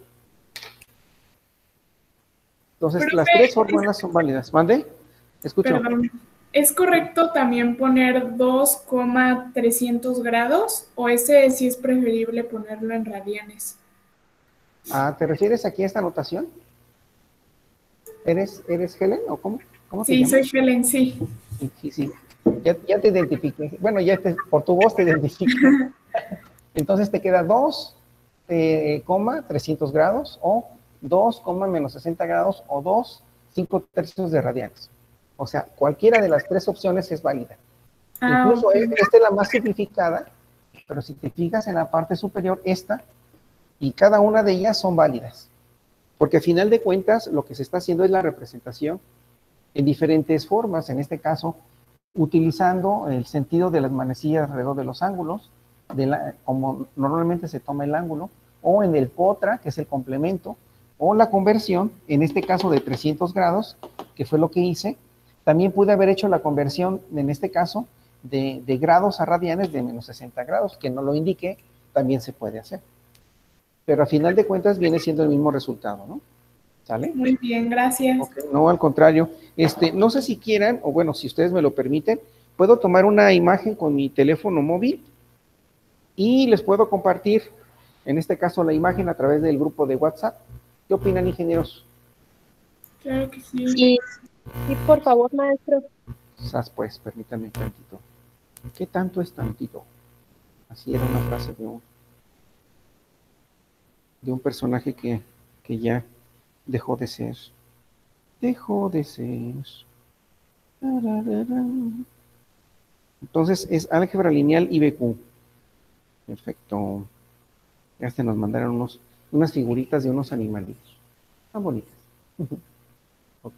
Speaker 1: Entonces, las tres fórmulas son válidas. ¿Mande? Escucho.
Speaker 4: Perdón.
Speaker 6: ¿Es correcto también poner dos coma trescientos grados o ese sí es preferible ponerlo en radianes?
Speaker 1: Ah, ¿te refieres aquí a esta notación? ¿Eres, eres Helen o cómo? ¿Cómo te
Speaker 6: Sí,
Speaker 1: llamas?
Speaker 6: soy Helen, sí.
Speaker 1: Sí, sí, sí. Ya, ya te identifiqué. Bueno, ya te, por tu voz te identifiqué. Entonces te queda dos, eh, coma, trescientos grados o dos, coma, menos sesenta grados o dos, cinco tercios de radianes. O sea, cualquiera de las tres opciones es válida.
Speaker 6: Ah,
Speaker 1: Incluso
Speaker 6: ok.
Speaker 1: esta es la más simplificada, pero si te fijas en la parte superior, esta y cada una de ellas son válidas. Porque al final de cuentas lo que se está haciendo es la representación en diferentes formas, en este caso, utilizando el sentido de las manecillas alrededor de los ángulos, de la, como normalmente se toma el ángulo, o en el potra, que es el complemento, o la conversión, en este caso de trescientos grados, que fue lo que hice. También pude haber hecho la conversión, en este caso, de, de grados a radianes de menos sesenta grados, que no lo indiqué, también se puede hacer. Pero a final de cuentas viene siendo el mismo resultado, ¿no? ¿Sale?
Speaker 6: Muy bien, gracias.
Speaker 1: Okay, no, al contrario. Este, no sé si quieran, o bueno, si ustedes me lo permiten, puedo tomar una imagen con mi teléfono móvil y les puedo compartir, en este caso, la imagen a través del grupo de WhatsApp. ¿Qué opinan, ingenieros?
Speaker 6: Claro que sí.
Speaker 5: Sí, sí, por favor, maestro.
Speaker 1: Sas, pues, permítanme tantito. ¿Qué tanto es tantito? Así era una frase de un, de un personaje que, que ya dejó de ser. Dejó de ser. Entonces es álgebra lineal I B Q. Perfecto. Ya se nos mandaron unos, unas figuritas de unos animalitos. Están bonitas. Ok.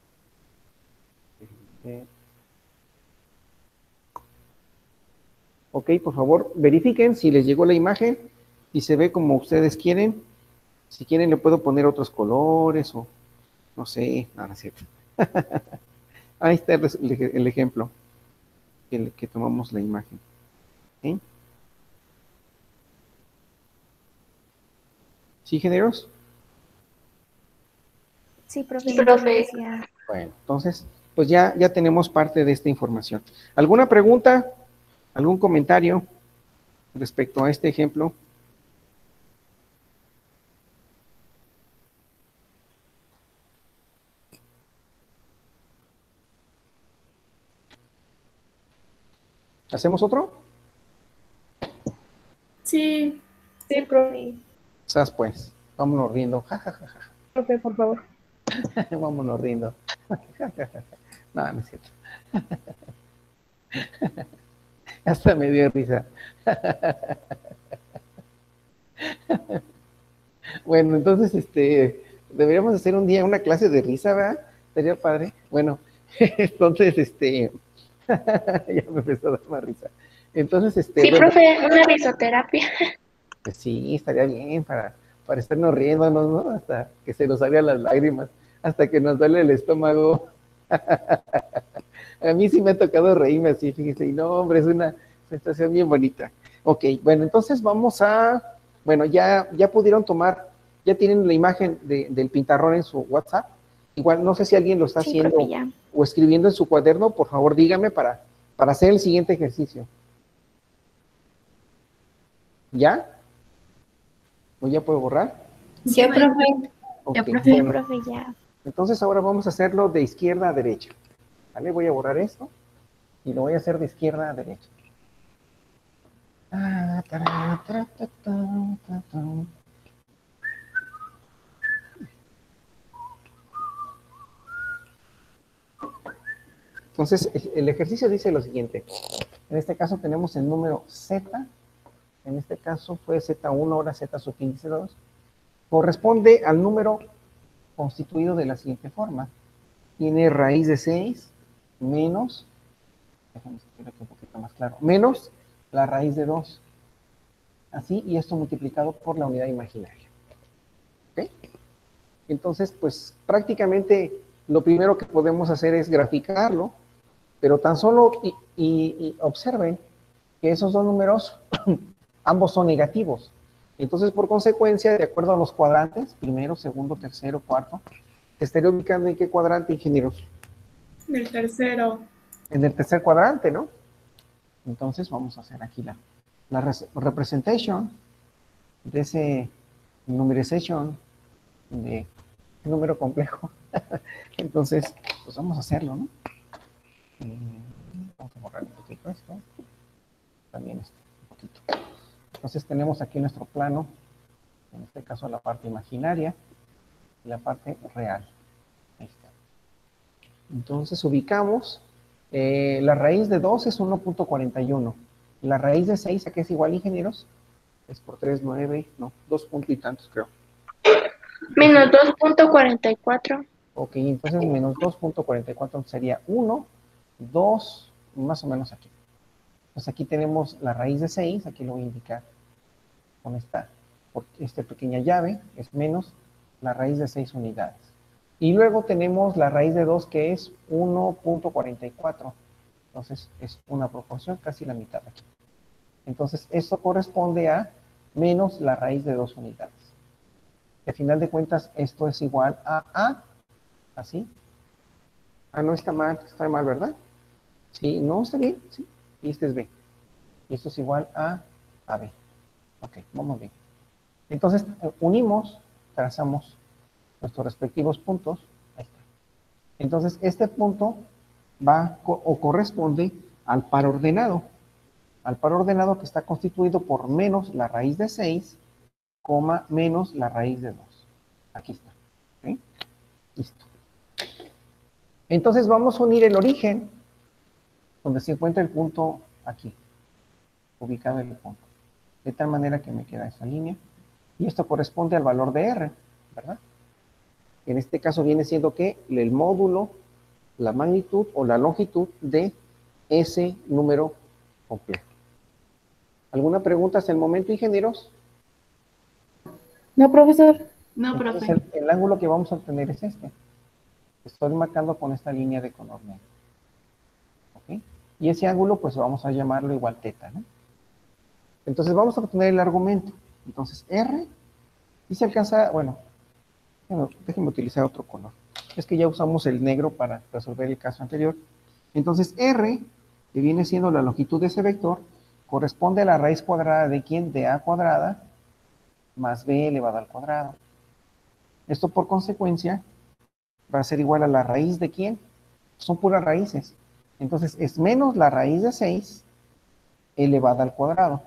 Speaker 1: Ok, por favor, verifiquen si les llegó la imagen y se ve como ustedes quieren. Si quieren le puedo poner otros colores o no sé, nada, es cierto. Ahí está el, el ejemplo que, que tomamos la imagen. ¿Sí? ¿Sí, ingenieros?
Speaker 7: Sí, profe.
Speaker 4: Sí, profe.
Speaker 1: Bueno, entonces, pues ya, ya tenemos parte de esta información. ¿Alguna pregunta? ¿Algún comentario respecto a este ejemplo? ¿Hacemos otro?
Speaker 6: Sí.
Speaker 5: Sí, profe.
Speaker 1: Sas, pues, vámonos riendo. Ja, ja, ja, ja.
Speaker 5: Profe, por favor.
Speaker 1: Vámonos riendo. No, no es cierto. Hasta me dio risa. Bueno, entonces, este, deberíamos hacer un día una clase de risa, ¿verdad? Sería padre. Bueno, entonces, este, ya me empezó a dar más risa. Entonces, este,
Speaker 4: Sí,
Speaker 1: bueno,
Speaker 4: profe, una risoterapia.
Speaker 1: pues sí, estaría bien para, para estarnos riéndonos, ¿no? Hasta que se nos salgan las lágrimas, hasta que nos duele el estómago. A mí sí me ha tocado reírme así, fíjese, y no, hombre, es una sensación bien bonita. Ok, bueno, entonces vamos a, bueno, ya, ya pudieron tomar, ya tienen la imagen de, del pintarrón en su WhatsApp. Igual, no sé si alguien lo está
Speaker 7: Sí,
Speaker 1: haciendo
Speaker 7: profe, ya.
Speaker 1: o escribiendo en su cuaderno, por favor, dígame para, para hacer el siguiente ejercicio. ¿Ya? ¿O ya puedo borrar?
Speaker 2: Sí, profe.
Speaker 1: Ok,
Speaker 2: Ya, profe.
Speaker 7: Sí,
Speaker 1: bueno,
Speaker 7: profe, ya.
Speaker 1: entonces ahora vamos a hacerlo de izquierda a derecha. ¿Vale? Voy a borrar esto y lo voy a hacer de izquierda a derecha. Ah, tará, tará, ta, ta, ta, ta. Entonces, el ejercicio dice lo siguiente. En este caso tenemos el número Z. En este caso fue Z uno, ahora Z subíndice dos. Corresponde al número constituido de la siguiente forma. Tiene raíz de seis menos, déjame escribir aquí un poquito más claro, menos la raíz de dos. Así, y esto multiplicado por la unidad imaginaria. ¿Ok? Entonces, pues prácticamente lo primero que podemos hacer es graficarlo, pero tan solo y, y, y observen que esos dos números, ambos son negativos. Entonces, por consecuencia, de acuerdo a los cuadrantes, primero, segundo, tercero, cuarto, ¿se estaría ubicando en qué cuadrante, ingenieros?
Speaker 6: Del tercero.
Speaker 1: en el tercer cuadrante, ¿no? Entonces vamos a hacer aquí la, la representation de ese numerization de número complejo. Entonces, pues vamos a hacerlo, ¿no? Eh, vamos a borrar un poquito esto. También esto, un poquito. Entonces tenemos aquí nuestro plano, en este caso la parte imaginaria y la parte real. Ahí está. Entonces ubicamos, eh, la raíz de dos es uno punto cuarenta y uno. La raíz de seis, ¿a qué es igual, ingenieros? Es por tres, nueve, no, dos puntos y tantos, creo.
Speaker 4: Menos dos punto cuarenta y cuatro.
Speaker 1: Ok, entonces menos dos punto cuarenta y cuatro sería uno, dos, más o menos aquí. Pues aquí tenemos la raíz de seis, aquí lo voy a indicar con esta, esta pequeña llave, es menos la raíz de seis unidades. Y luego tenemos la raíz de dos, que es uno punto cuarenta y cuatro. Entonces es una proporción, casi la mitad aquí. Entonces esto corresponde a menos la raíz de dos unidades. Al final de cuentas, esto es igual a A, así. Ah, no está mal, está mal, ¿verdad? Sí, no, está bien, sí. Y este es B. Y esto es igual a A B. Ok, vamos bien. Entonces, unimos, trazamos nuestros respectivos puntos. Ahí está. Entonces, este punto va o corresponde al par ordenado. Al par ordenado que está constituido por menos la raíz de seis, coma, menos la raíz de dos. Aquí está. ¿Okay? Listo. Entonces, vamos a unir el origen, donde se encuentra el punto aquí, ubicado en el punto. De tal manera que me queda esa línea. Y esto corresponde al valor de R, ¿verdad? En este caso viene siendo que el módulo, la magnitud o la longitud de ese número complejo. ¿Alguna pregunta hasta el momento, ingenieros?
Speaker 5: No, profesor.
Speaker 6: No,
Speaker 1: Entonces,
Speaker 6: profe.
Speaker 1: el, el ángulo que vamos a obtener es este. Estoy marcando con esta línea de color negro. ¿Ok? Y ese ángulo, pues vamos a llamarlo igual teta, ¿no? Entonces vamos a obtener el argumento. Entonces R, y se alcanza, bueno, bueno, déjenme utilizar otro color. Es que ya usamos el negro para resolver el caso anterior. Entonces R, que viene siendo la longitud de ese vector, corresponde a la raíz cuadrada de ¿quién? De A cuadrada más B elevado al cuadrado. Esto por consecuencia va a ser igual a la raíz de ¿quién? Son puras raíces. Entonces es menos la raíz de seis elevada al cuadrado,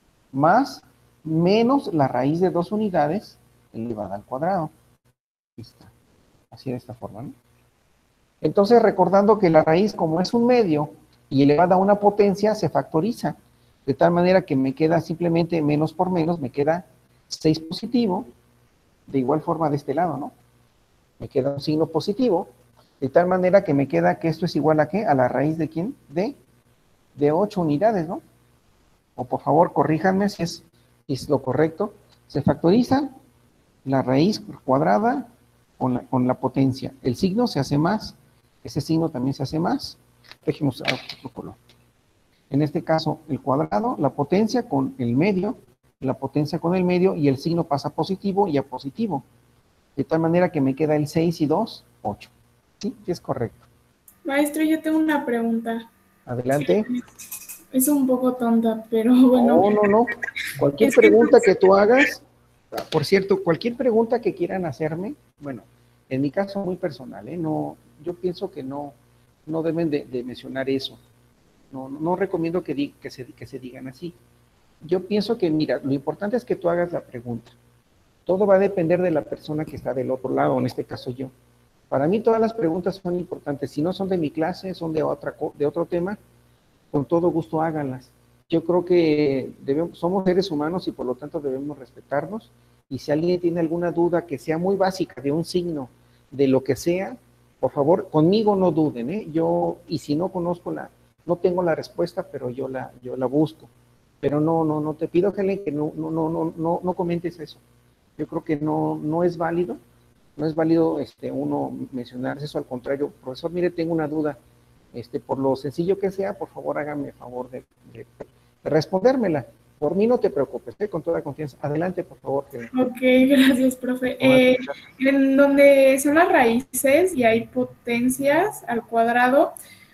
Speaker 1: más menos la raíz de dos unidades elevada al cuadrado. Listo. Así de esta forma, ¿no? Entonces, recordando que la raíz, como es un medio y elevada a una potencia, se factoriza. De tal manera que me queda simplemente menos por menos, me queda seis positivo. De igual forma de este lado, ¿no? Me queda un signo positivo. De tal manera que me queda que esto es igual a ¿qué? A la raíz de ¿quién? De, de ocho unidades, ¿no? O por favor, corríjanme si es, si es lo correcto. Se factoriza la raíz cuadrada con la, con la potencia. El signo se hace más. Ese signo también se hace más. Dejemos otro color. En este caso, el cuadrado, la potencia con el medio, la potencia con el medio, y el signo pasa a positivo y a positivo. De tal manera que me queda el seis y dos, ocho. Sí, sí es correcto.
Speaker 6: Maestro, yo tengo una pregunta.
Speaker 1: Adelante.
Speaker 6: Es un poco tonta, pero bueno.
Speaker 1: No, no, no. Cualquier
Speaker 6: Es que
Speaker 1: pregunta
Speaker 6: no sé.
Speaker 1: que tú hagas, por cierto, cualquier pregunta que quieran hacerme, bueno, en mi caso muy personal, ¿eh? No, yo pienso que no, no deben de, de mencionar eso. No, no, no recomiendo que, di, que, se, que se digan así. Yo pienso que, mira, lo importante es que tú hagas la pregunta. Todo va a depender de la persona que está del otro lado, en este caso yo. Para mí todas las preguntas son importantes. Si no son de mi clase, son de, otra, de otro tema, con todo gusto háganlas. Yo creo que debemos, somos seres humanos y por lo tanto debemos respetarnos. Y si alguien tiene alguna duda que sea muy básica de un signo, de lo que sea, por favor, conmigo no duden, ¿eh? Yo, y si no conozco la, no tengo la respuesta, pero yo la, yo la busco. Pero no, no, no te pido, Helen, que no, no, no, no, no, no comentes eso. Yo creo que no, no es válido, no es válido este, uno mencionar eso, al contrario, profesor, mire, tengo una duda, este, por lo sencillo que sea, por favor, hágame el favor de, de, de respondérmela. Por mí no te preocupes, ¿eh? Con toda confianza. Adelante, por favor. Helen.
Speaker 6: Ok, gracias, profe. Eh, en donde son las raíces y hay potencias al cuadrado,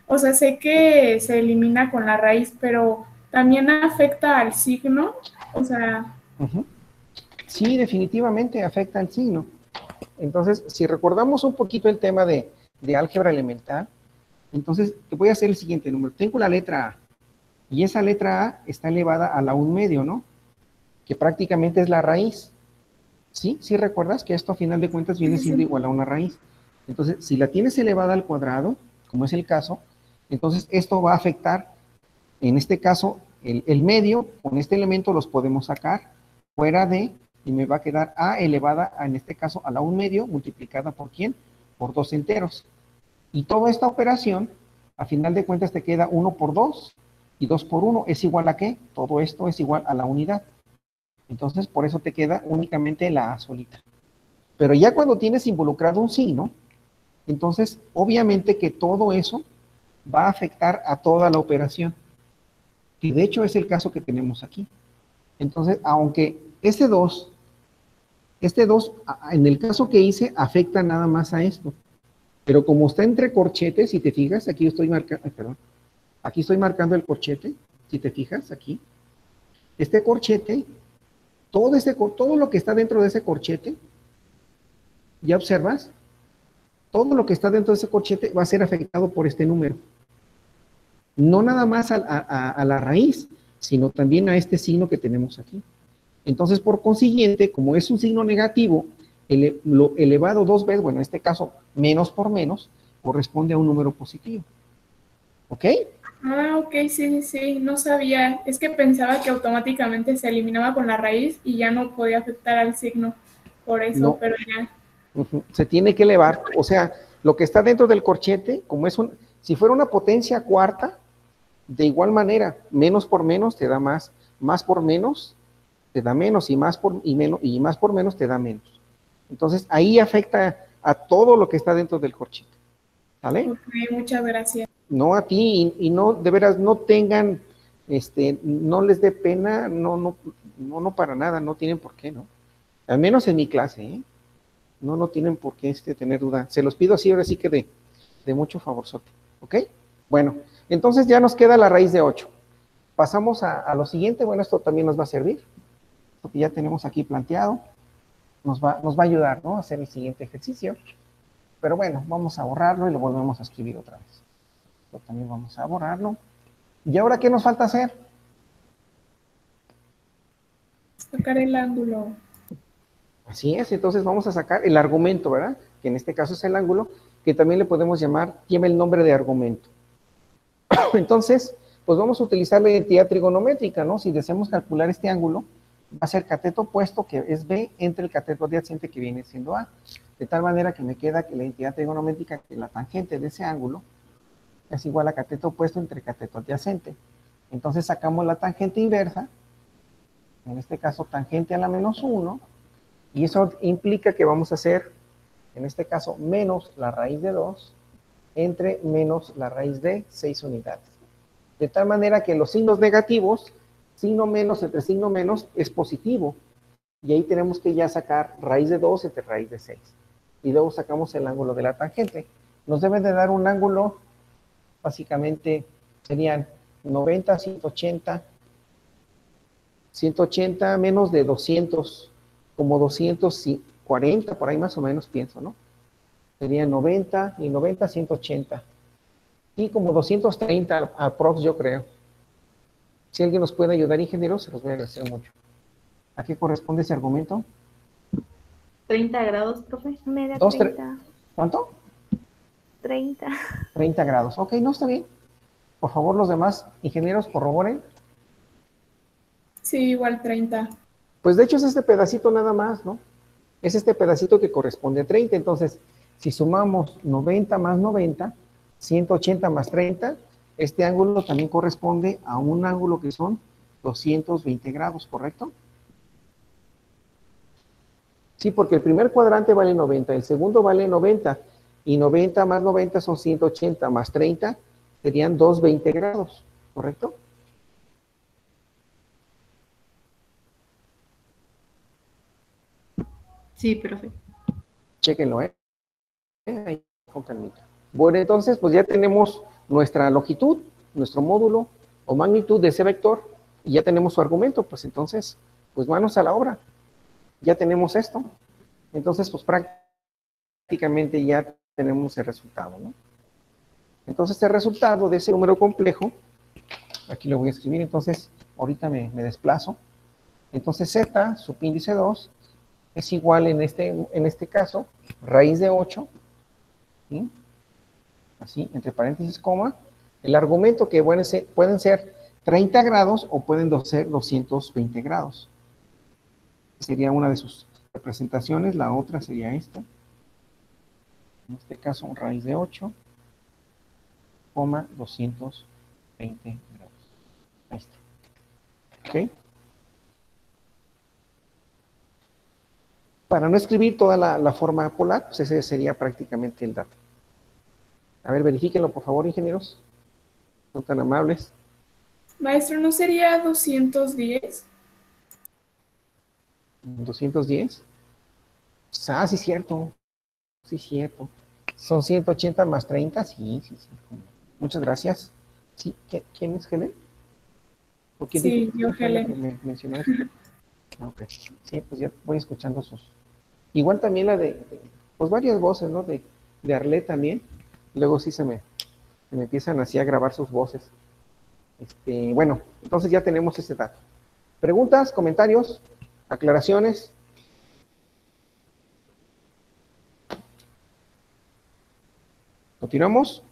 Speaker 6: O sea, sé que se elimina con la raíz, pero también afecta al signo. O sea,
Speaker 1: Ujú. Sí, definitivamente afecta al signo. Entonces, si recordamos un poquito el tema de, de álgebra elemental, entonces te voy a hacer el siguiente número. Tengo la letra A, y esa letra A está elevada a la un medio, ¿no? Que prácticamente es la raíz. ¿Sí? ¿Sí recuerdas que esto a final de cuentas viene siendo igual a una raíz? Entonces, si la tienes elevada al cuadrado, como es el caso, entonces esto va a afectar, en este caso, el, el medio, con este elemento los podemos sacar fuera de, y me va a quedar A elevada, a, en este caso, a la un medio, multiplicada por ¿quién? Por dos enteros. Y toda esta operación, a final de cuentas, te queda uno por dos, y dos por uno es igual a ¿qué? Todo esto es igual a la unidad. Entonces, por eso te queda únicamente la A solita. Pero ya cuando tienes involucrado un signo, entonces, obviamente que todo eso va a afectar a toda la operación. Y de hecho es el caso que tenemos aquí. Entonces, aunque este dos, este dos, en el caso que hice, afecta nada más a esto. Pero como está entre corchetes, si te fijas, aquí estoy marcando, perdón, aquí estoy marcando el corchete, si te fijas, aquí. Este corchete, todo, este, todo lo que está dentro de ese corchete, ¿ya observas? Todo lo que está dentro de ese corchete va a ser afectado por este número. No nada más a, a, a la raíz, sino también a este signo que tenemos aquí. Entonces, por consiguiente, como es un signo negativo, ele, lo elevado dos veces, bueno, en este caso, menos por menos, corresponde a un número positivo. ¿Ok?
Speaker 6: ah, ok, sí, sí, sí, no sabía. Es que pensaba que automáticamente se eliminaba con la raíz y ya no podía afectar al signo. Por eso,
Speaker 1: No.
Speaker 6: pero ya.
Speaker 1: Uh-huh. Se tiene que elevar, o sea, lo que está dentro del corchete, como es un, si fuera una potencia cuarta, de igual manera, menos por menos te da más, más por menos te da menos, y más por, y menos, y más por menos te da menos. Entonces, ahí afecta a todo lo que está dentro del corchete. ¿Vale?
Speaker 6: Ok, muchas gracias.
Speaker 1: No a ti, y, y no, de veras, no tengan, este, no les dé pena, no, no, no, no para nada, no tienen por qué, ¿no? Al menos en mi clase, ¿eh? No, no tienen por qué este, tener duda. Se los pido así, ahora sí que de, de mucho favorzote, ¿ok? Bueno, entonces ya nos queda la raíz de ocho. Pasamos a, a lo siguiente. Bueno, esto también nos va a servir, porque ya tenemos aquí planteado. Nos va, nos va a ayudar, ¿no? A hacer el siguiente ejercicio. Pero bueno, vamos a borrarlo y lo volvemos a escribir otra vez. Esto también vamos a borrarlo. ¿Y ahora qué nos falta hacer?
Speaker 6: Sacar el ángulo.
Speaker 1: Así es, entonces vamos a sacar el argumento, ¿verdad? Que en este caso es el ángulo, que también le podemos llamar, lleva el nombre de argumento. Entonces, pues vamos a utilizar la identidad trigonométrica, ¿no? Si deseamos calcular este ángulo, va a ser cateto opuesto, que es B, entre el cateto adyacente, que viene siendo A. De tal manera que me queda que la identidad trigonométrica, que la tangente de ese ángulo, es igual a cateto opuesto entre cateto adyacente. Entonces sacamos la tangente inversa, en este caso tangente a la menos uno, y eso implica que vamos a hacer, en este caso, menos la raíz de dos, entre menos la raíz de seis unidades. De tal manera que los signos negativos, signo menos entre signo menos, es positivo. Y ahí tenemos que ya sacar raíz de dos entre raíz de seis. Y luego sacamos el ángulo de la tangente. Nos debe de dar un ángulo, básicamente, serían noventa, ciento ochenta, ciento ochenta menos de doscientos, como doscientos cuarenta, por ahí más o menos pienso, ¿no? Serían noventa y noventa, ciento ochenta. Y como doscientos treinta aprox, yo creo. Si alguien nos puede ayudar, ingeniero, se los voy a agradecer mucho. ¿A qué corresponde ese argumento?
Speaker 5: treinta grados, profe.
Speaker 7: Me da
Speaker 1: Dos, tre-
Speaker 7: treinta.
Speaker 1: ¿Cuánto?
Speaker 7: treinta.
Speaker 1: treinta grados. Ok, no está bien. Por favor, los demás ingenieros corroboren.
Speaker 6: Sí, igual treinta.
Speaker 1: Pues de hecho es este pedacito nada más, ¿no? Es este pedacito que corresponde a treinta. Entonces, si sumamos noventa más noventa, ciento ochenta más treinta, este ángulo también corresponde a un ángulo que son doscientos veinte grados, ¿correcto? Sí, porque el primer cuadrante vale noventa, el segundo vale noventa, y noventa más noventa son ciento ochenta, más treinta serían doscientos veinte grados, ¿correcto?
Speaker 5: Sí, profe.
Speaker 1: Chéquenlo, ¿eh? Ahí, con calmita. Bueno, entonces, pues ya tenemos nuestra longitud, nuestro módulo o magnitud de ese vector, y ya tenemos su argumento, pues entonces, pues manos a la obra. Ya tenemos esto. Entonces, pues prácticamente ya tenemos el resultado, ¿no? Entonces, el resultado de ese número complejo, aquí lo voy a escribir, entonces, ahorita me, me desplazo. Entonces, z, subíndice dos, es igual en este, en este caso, raíz de ocho, ¿sí? Así, entre paréntesis, coma, el argumento que pueden ser, pueden ser treinta grados o pueden ser doscientos veinte grados. Sería una de sus representaciones, la otra sería esta. En este caso, raíz de ocho, coma, doscientos veinte grados. Ahí está. ¿Ok? Para no escribir toda la, la forma polar, pues ese sería prácticamente el dato. A ver, verifíquenlo, por favor, ingenieros. Son tan amables.
Speaker 6: Maestro, ¿no sería doscientos diez?
Speaker 1: doscientos diez. Ah, sí, cierto. Sí, cierto. Son ciento ochenta más treinta. Sí, sí, sí. Muchas gracias. Sí, ¿quién es Helen? ¿O quién
Speaker 6: Sí,
Speaker 1: dijo,
Speaker 6: yo,
Speaker 1: quién fue la que
Speaker 6: Helen.
Speaker 1: me mencionó esto? Ok. Sí, pues ya voy escuchando sus. Igual también la de, de- pues varias voces, ¿no? De, de Arlet también. Luego sí se me, se me empiezan así a grabar sus voces. Este, bueno, entonces ya tenemos ese dato. ¿Preguntas, comentarios, aclaraciones? ¿Continuamos?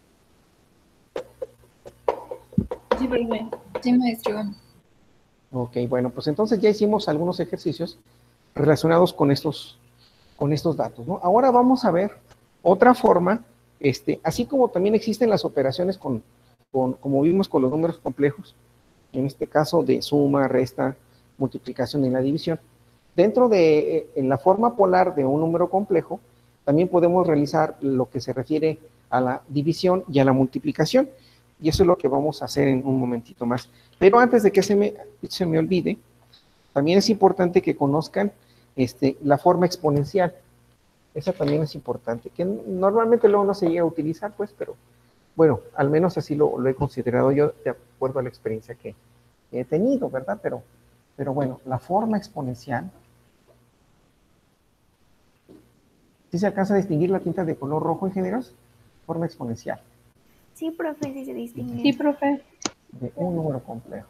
Speaker 5: Sí, profe.
Speaker 2: Sí, maestro.
Speaker 1: Ok, bueno, pues entonces ya hicimos algunos ejercicios relacionados con estos, con estos datos, ¿no? Ahora vamos a ver otra forma, este, así como también existen las operaciones con, con, como vimos con los números complejos, en este caso de suma, resta, multiplicación y la división. Dentro de eh, en la forma polar de un número complejo, también podemos realizar lo que se refiere a la división y a la multiplicación, y eso es lo que vamos a hacer en un momentito más. Pero antes de que se me, se me olvide, también es importante que conozcan este, la forma exponencial. Esa también es importante, que normalmente luego no se llega a utilizar, pues, pero bueno, al menos así lo, lo he considerado yo de acuerdo a la experiencia que he tenido, ¿verdad? Pero, pero bueno, la forma exponencial, ¿sí se alcanza a distinguir la tinta de color rojo, ingenieros? Forma exponencial
Speaker 7: Sí, profe, sí se distingue.
Speaker 5: Sí, profe.
Speaker 1: de un número complejo.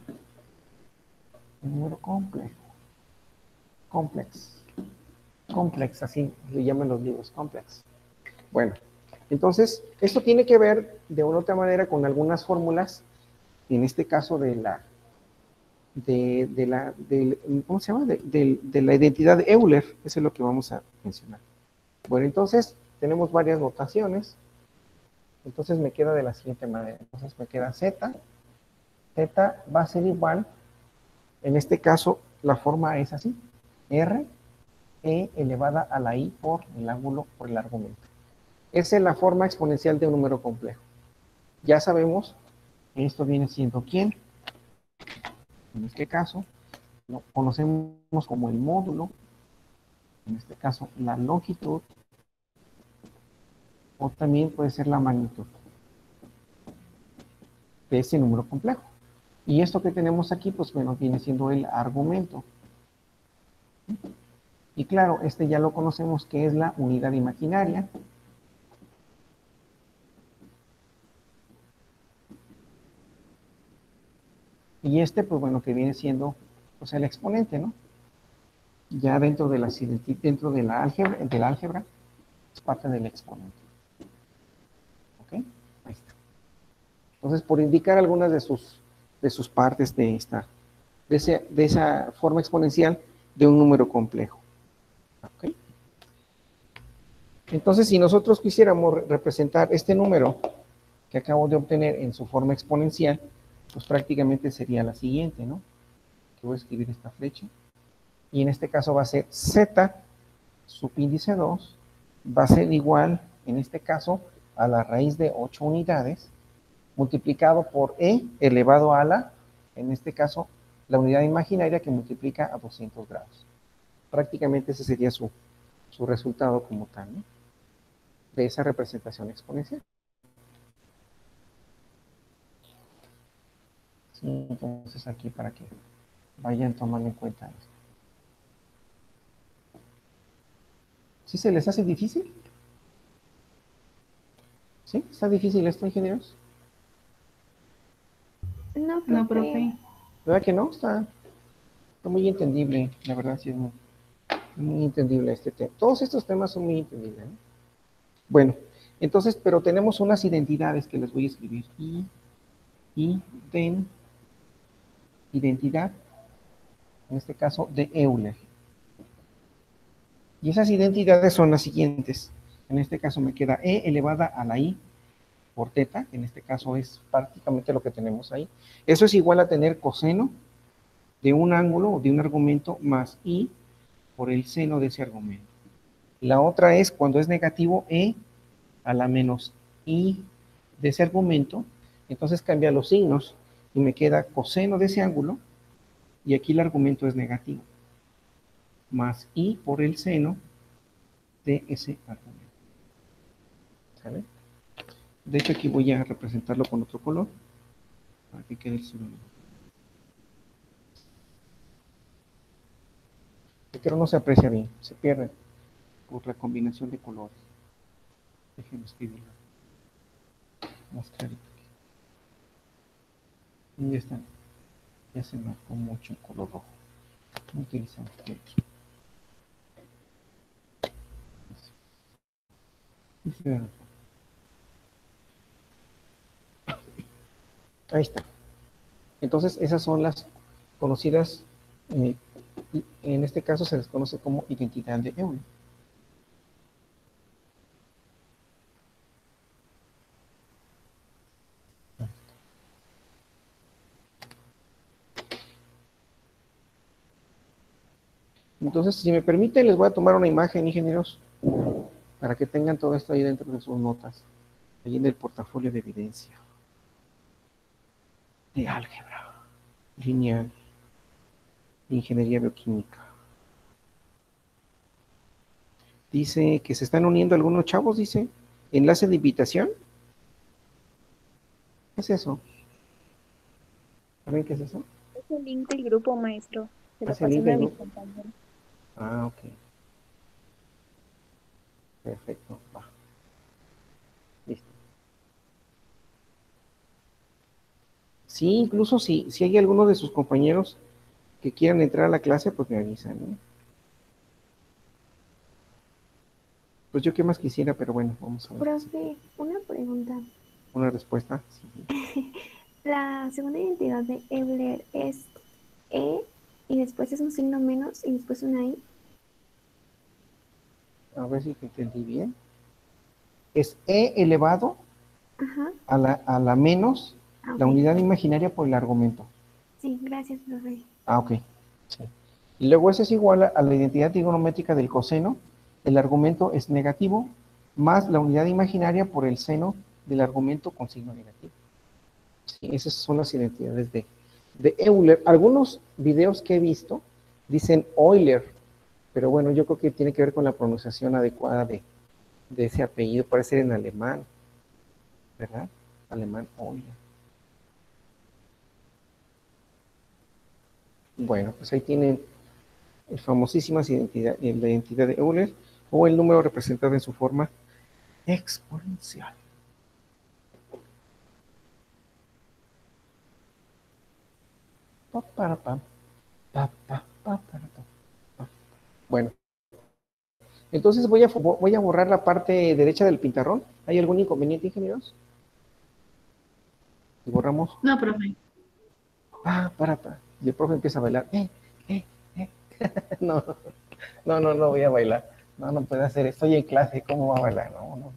Speaker 1: Un número complejo. Complex. Complex, así le llaman los libros, complex. Bueno, entonces, esto tiene que ver de una u otra manera con algunas fórmulas, en este caso de la, de, de la, de, ¿cómo se llama? De, de, de la identidad de Euler, eso es lo que vamos a mencionar. Bueno, entonces, tenemos varias notaciones, entonces me queda de la siguiente manera, entonces me queda z, z va a ser igual, en este caso, la forma es así, r, e elevada a la i por el ángulo, por el argumento. Esa es la forma exponencial de un número complejo. Ya sabemos que esto viene siendo ¿quién? En este caso, lo conocemos como el módulo, en este caso la longitud, o también puede ser la magnitud de ese número complejo. Y esto que tenemos aquí, pues bueno, viene siendo el argumento. Y claro, este ya lo conocemos que es la unidad imaginaria. Y este, pues bueno, que viene siendo pues el exponente, ¿no? Ya dentro de la, dentro de la álgebra, de la álgebra es parte del exponente. ¿Ok? Ahí está. Entonces, por indicar algunas de sus, de sus partes de, esta, de, ese, de esa forma exponencial de un número complejo. ¿Ok? Entonces, si nosotros quisiéramos representar este número que acabo de obtener en su forma exponencial, pues prácticamente sería la siguiente, ¿no? Que voy a escribir esta flecha. Y en este caso va a ser z, subíndice dos, va a ser igual, en este caso, a la raíz de ocho unidades, multiplicado por e elevado a la, en este caso, la unidad imaginaria que multiplica a doscientos grados. Prácticamente ese sería su, su resultado como tal, ¿no? De esa representación exponencial. Sí, entonces aquí para que vayan tomando en cuenta esto. ¿Sí se les hace difícil? ¿Sí? ¿Está difícil esto, ingenieros?
Speaker 7: No, profe.
Speaker 5: No, profe.
Speaker 1: ¿Verdad que no? Está, está muy entendible, la verdad, sí es muy, muy entendible este tema. Todos estos temas son muy entendibles, ¿no? Bueno, entonces, pero tenemos unas identidades que les voy a escribir. I, iden, identidad, en este caso, de Euler. Y esas identidades son las siguientes. En este caso me queda E elevada a la I por teta, en este caso es prácticamente lo que tenemos ahí. Eso es igual a tener coseno de un ángulo o de un argumento más I por el seno de ese argumento. La otra es cuando es negativo E a la menos I de ese argumento, entonces cambia los signos y me queda coseno de ese ángulo y aquí el argumento es negativo, más I por el seno de ese argumento. ¿Sale? De hecho, aquí voy a representarlo con otro color para que quede el sinónimo. Pero no se aprecia bien, se pierde por la combinación de colores. Déjenme escribirlo más clarito. Y ya está. Ya se marcó mucho el color rojo. No utilizamos el otro. Ahí está. Entonces, esas son las conocidas, eh, en este caso se les conoce como identidad de Euler. Entonces, si me permite, les voy a tomar una imagen, ingenieros, para que tengan todo esto ahí dentro de sus notas, ahí en el portafolio de evidencia. De álgebra, lineal, de ingeniería bioquímica. Dice que se están uniendo algunos chavos, dice, enlace de invitación. ¿Qué es eso? ¿Saben qué es eso?
Speaker 8: Es el link del grupo, maestro. Se lo
Speaker 1: ¿Es el link
Speaker 8: pasan a
Speaker 1: del
Speaker 8: mis
Speaker 1: grupo?
Speaker 8: compañeros.
Speaker 1: Ah, ok. Perfecto, va. Listo. Sí, incluso si, si hay alguno de sus compañeros que quieran entrar a la clase, pues me avisan, ¿no? Pues yo qué más quisiera, pero bueno, vamos a ver.
Speaker 7: Profe, una pregunta.
Speaker 1: Una respuesta. Sí.
Speaker 7: La segunda identidad de Euler es E y después es un signo menos y después una I.
Speaker 1: A ver si te entendí bien. Es E elevado
Speaker 7: Ajá.
Speaker 1: a la, a la menos
Speaker 7: Ah,
Speaker 1: la
Speaker 7: ok.
Speaker 1: unidad imaginaria por el argumento.
Speaker 7: Sí, gracias, profe.
Speaker 1: Ah, ok. Sí. Y luego eso es igual a, a la identidad trigonométrica del coseno. El argumento es negativo más la unidad imaginaria por el seno del argumento con signo negativo. Sí, esas son las identidades de, de Euler. Algunos videos que he visto dicen Euler, pero bueno, yo creo que tiene que ver con la pronunciación adecuada de, de ese apellido. Parece ser en alemán, ¿verdad? Alemán Euler. Bueno, pues ahí tienen las famosísimas identidad, la identidad de Euler o el número representado en su forma exponencial. Pa, para, pa, pa, pa, pa, para, pa, pa. Bueno, entonces voy a, voy a borrar la parte derecha del pintarrón. ¿Hay algún inconveniente, ingenieros? ¿Y borramos?
Speaker 5: No, profe.
Speaker 1: Ah, para, para. Y el profe empieza a bailar. Eh, eh, eh. No, no, no, no voy a bailar. No, no puede hacer. Estoy en clase. ¿Cómo va a bailar? No, no.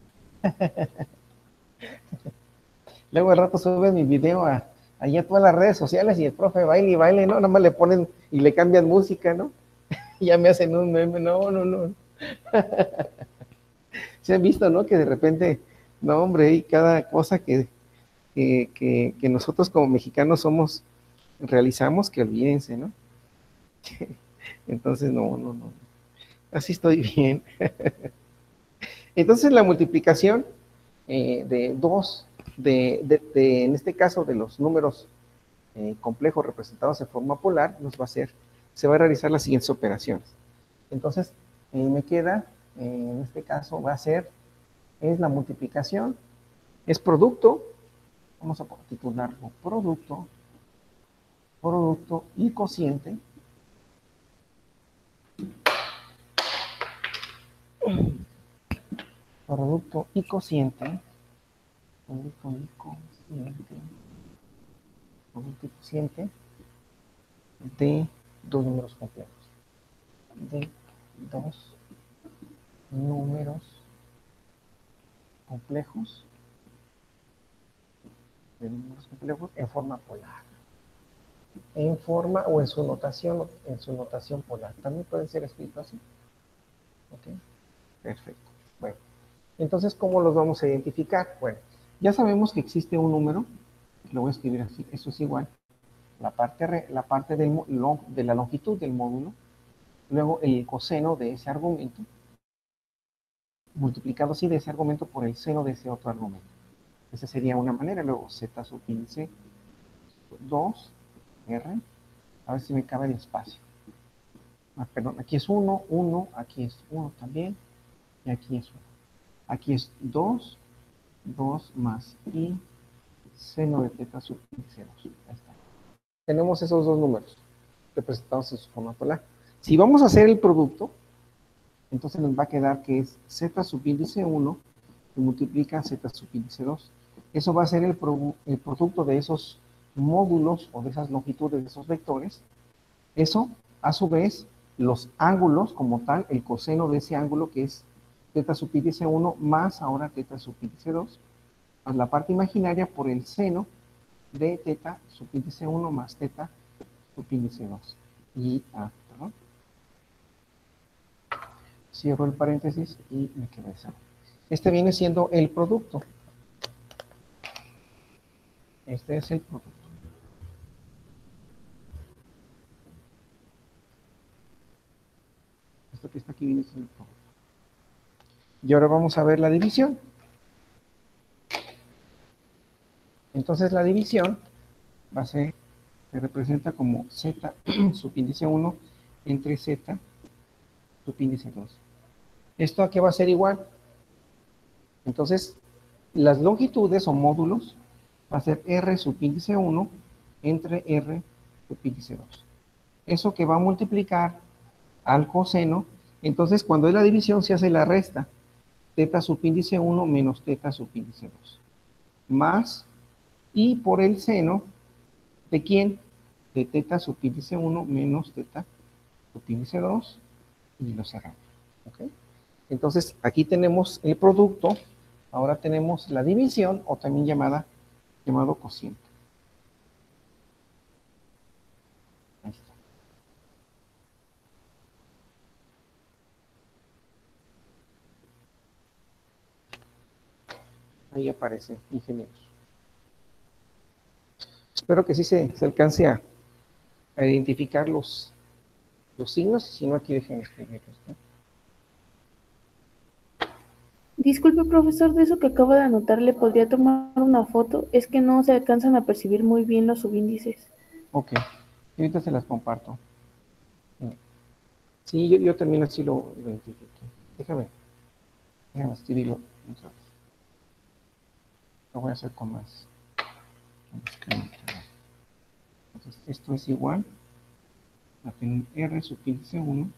Speaker 1: Luego al rato suben mi video a, allá a todas las redes sociales y el profe baile y baile, ¿no? Nada más le ponen y le cambian música, ¿no? Y ya me hacen un meme. No, no, no. Se han visto, ¿no? Que de repente, no, hombre, y cada cosa que, que, que, que nosotros como mexicanos somos, realizamos, que olvídense, ¿no? Entonces, no, no, no. Así estoy bien. Entonces, la multiplicación eh, de dos, de, de, de, en este caso, de los números eh, complejos representados en forma polar, nos va a hacer, se va a realizar las siguientes operaciones. Entonces, eh, me queda, eh, en este caso, va a ser, es la multiplicación, es producto, vamos a titularlo producto, producto y cociente, producto y cociente, producto y cociente, producto y cociente de dos números complejos, de dos números complejos, de números complejos en forma polar, en forma o en su notación, en su notación polar. También puede ser escrito así. ¿Ok? Perfecto. Bueno, entonces, ¿cómo los vamos a identificar? Bueno, ya sabemos que existe un número, lo voy a escribir así, eso es igual, la parte, re, la parte del, lo, de la longitud del módulo, luego el coseno de ese argumento, multiplicado así de ese argumento por el seno de ese otro argumento. Esa sería una manera, luego z subíndice dos, R, a ver si me cabe el espacio. Ah, perdón, aquí es uno, uno, aquí es uno también, y aquí es uno. Aquí es dos, dos más i seno de teta subíndice dos. Ahí está. Tenemos esos dos números representados en su forma polar. Si vamos a hacer el producto, entonces nos va a quedar que es z subíndice uno que multiplica z subíndice dos. Eso va a ser el, pro, el producto de esos módulos o de esas longitudes de esos vectores. Eso, a su vez, los ángulos como tal, el coseno de ese ángulo que es teta subíndice uno más ahora teta subíndice dos, más la parte imaginaria por el seno de teta subíndice uno más teta subíndice dos. Y, ah, perdón. Cierro el paréntesis y me quedo esa. Este viene siendo el producto. Este es el producto. Esto que está aquí viene siendo el producto. Y ahora vamos a ver la división. Entonces la división va a ser, se representa como z subíndice uno entre z subíndice dos. ¿Esto a qué va a ser igual? Entonces, las longitudes o módulos va a ser r subíndice uno entre r subíndice dos. Eso que va a multiplicar al coseno, entonces cuando es la división se hace la resta. Teta subíndice uno menos teta subíndice dos. Más, y por el seno, ¿de quién? De teta subíndice uno menos teta subíndice dos, y lo cerramos. ¿Ok? Entonces, aquí tenemos el producto, ahora tenemos la división, o también llamada, llamado cociente. Ahí está. Ahí aparece, ingenieros. Espero que sí se, se alcance a, a identificar los, los signos, y si no, aquí dejen escribirlos, ¿no?
Speaker 5: Disculpe, profesor, de eso que acabo de anotar, ¿le podría tomar una foto? Es que no se alcanzan a percibir muy bien los subíndices.
Speaker 1: Ok, y ahorita se las comparto. Sí, yo, yo también así lo identifiqué. Déjame, déjame escribirlo. Lo voy a hacer con más. Entonces, esto es igual a tener R subíndice uno.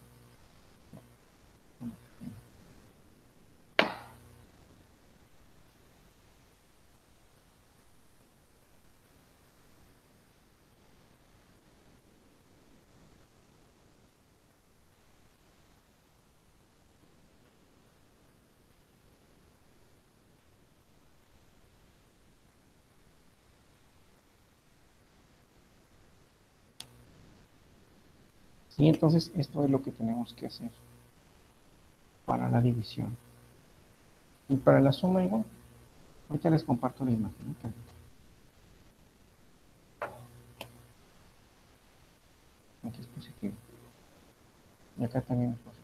Speaker 1: Y entonces esto es lo que tenemos que hacer para la división. Y para la suma igual. Ahorita les comparto la imagen, ¿no? Aquí es positivo. Y acá también es positivo.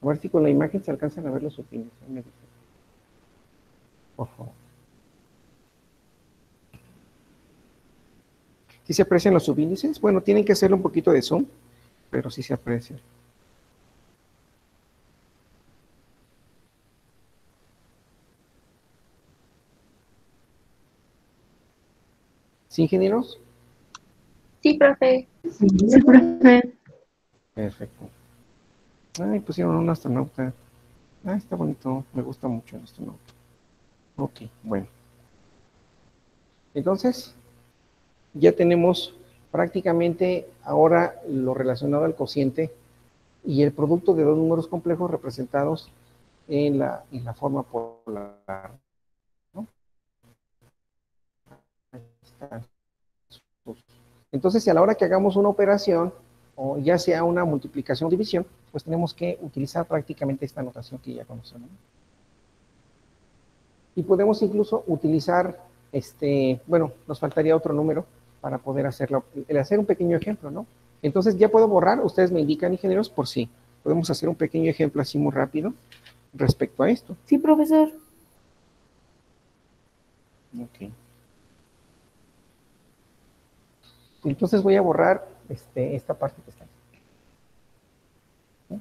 Speaker 1: A ver si con la imagen se alcanzan a ver los supines. Me dicen. Por favor. ¿Sí se aprecian los subíndices? Bueno, tienen que hacerle un poquito de zoom, pero sí se aprecian. ¿Sí, ingenieros?
Speaker 4: Sí, profe.
Speaker 5: Sí, profe.
Speaker 1: Perfecto. Ay, pusieron un astronauta. Ah, está bonito. Me gusta mucho el astronauta. Ok, bueno. Entonces, ya tenemos prácticamente ahora lo relacionado al cociente y el producto de dos números complejos representados en la, en la forma polar, ¿no? Ahí está. Entonces, si a la hora que hagamos una operación, o ya sea una multiplicación o división, pues tenemos que utilizar prácticamente esta notación que ya conocemos. Y podemos incluso utilizar, este, bueno, nos faltaría otro número para poder hacerlo, el hacer un pequeño ejemplo, ¿no? Entonces, ya puedo borrar, ustedes me indican, ingenieros, por si podemos hacer un pequeño ejemplo así muy rápido respecto a esto.
Speaker 5: Sí, profesor.
Speaker 1: Ok. Entonces voy a borrar este, esta parte que está aquí. ¿Sí?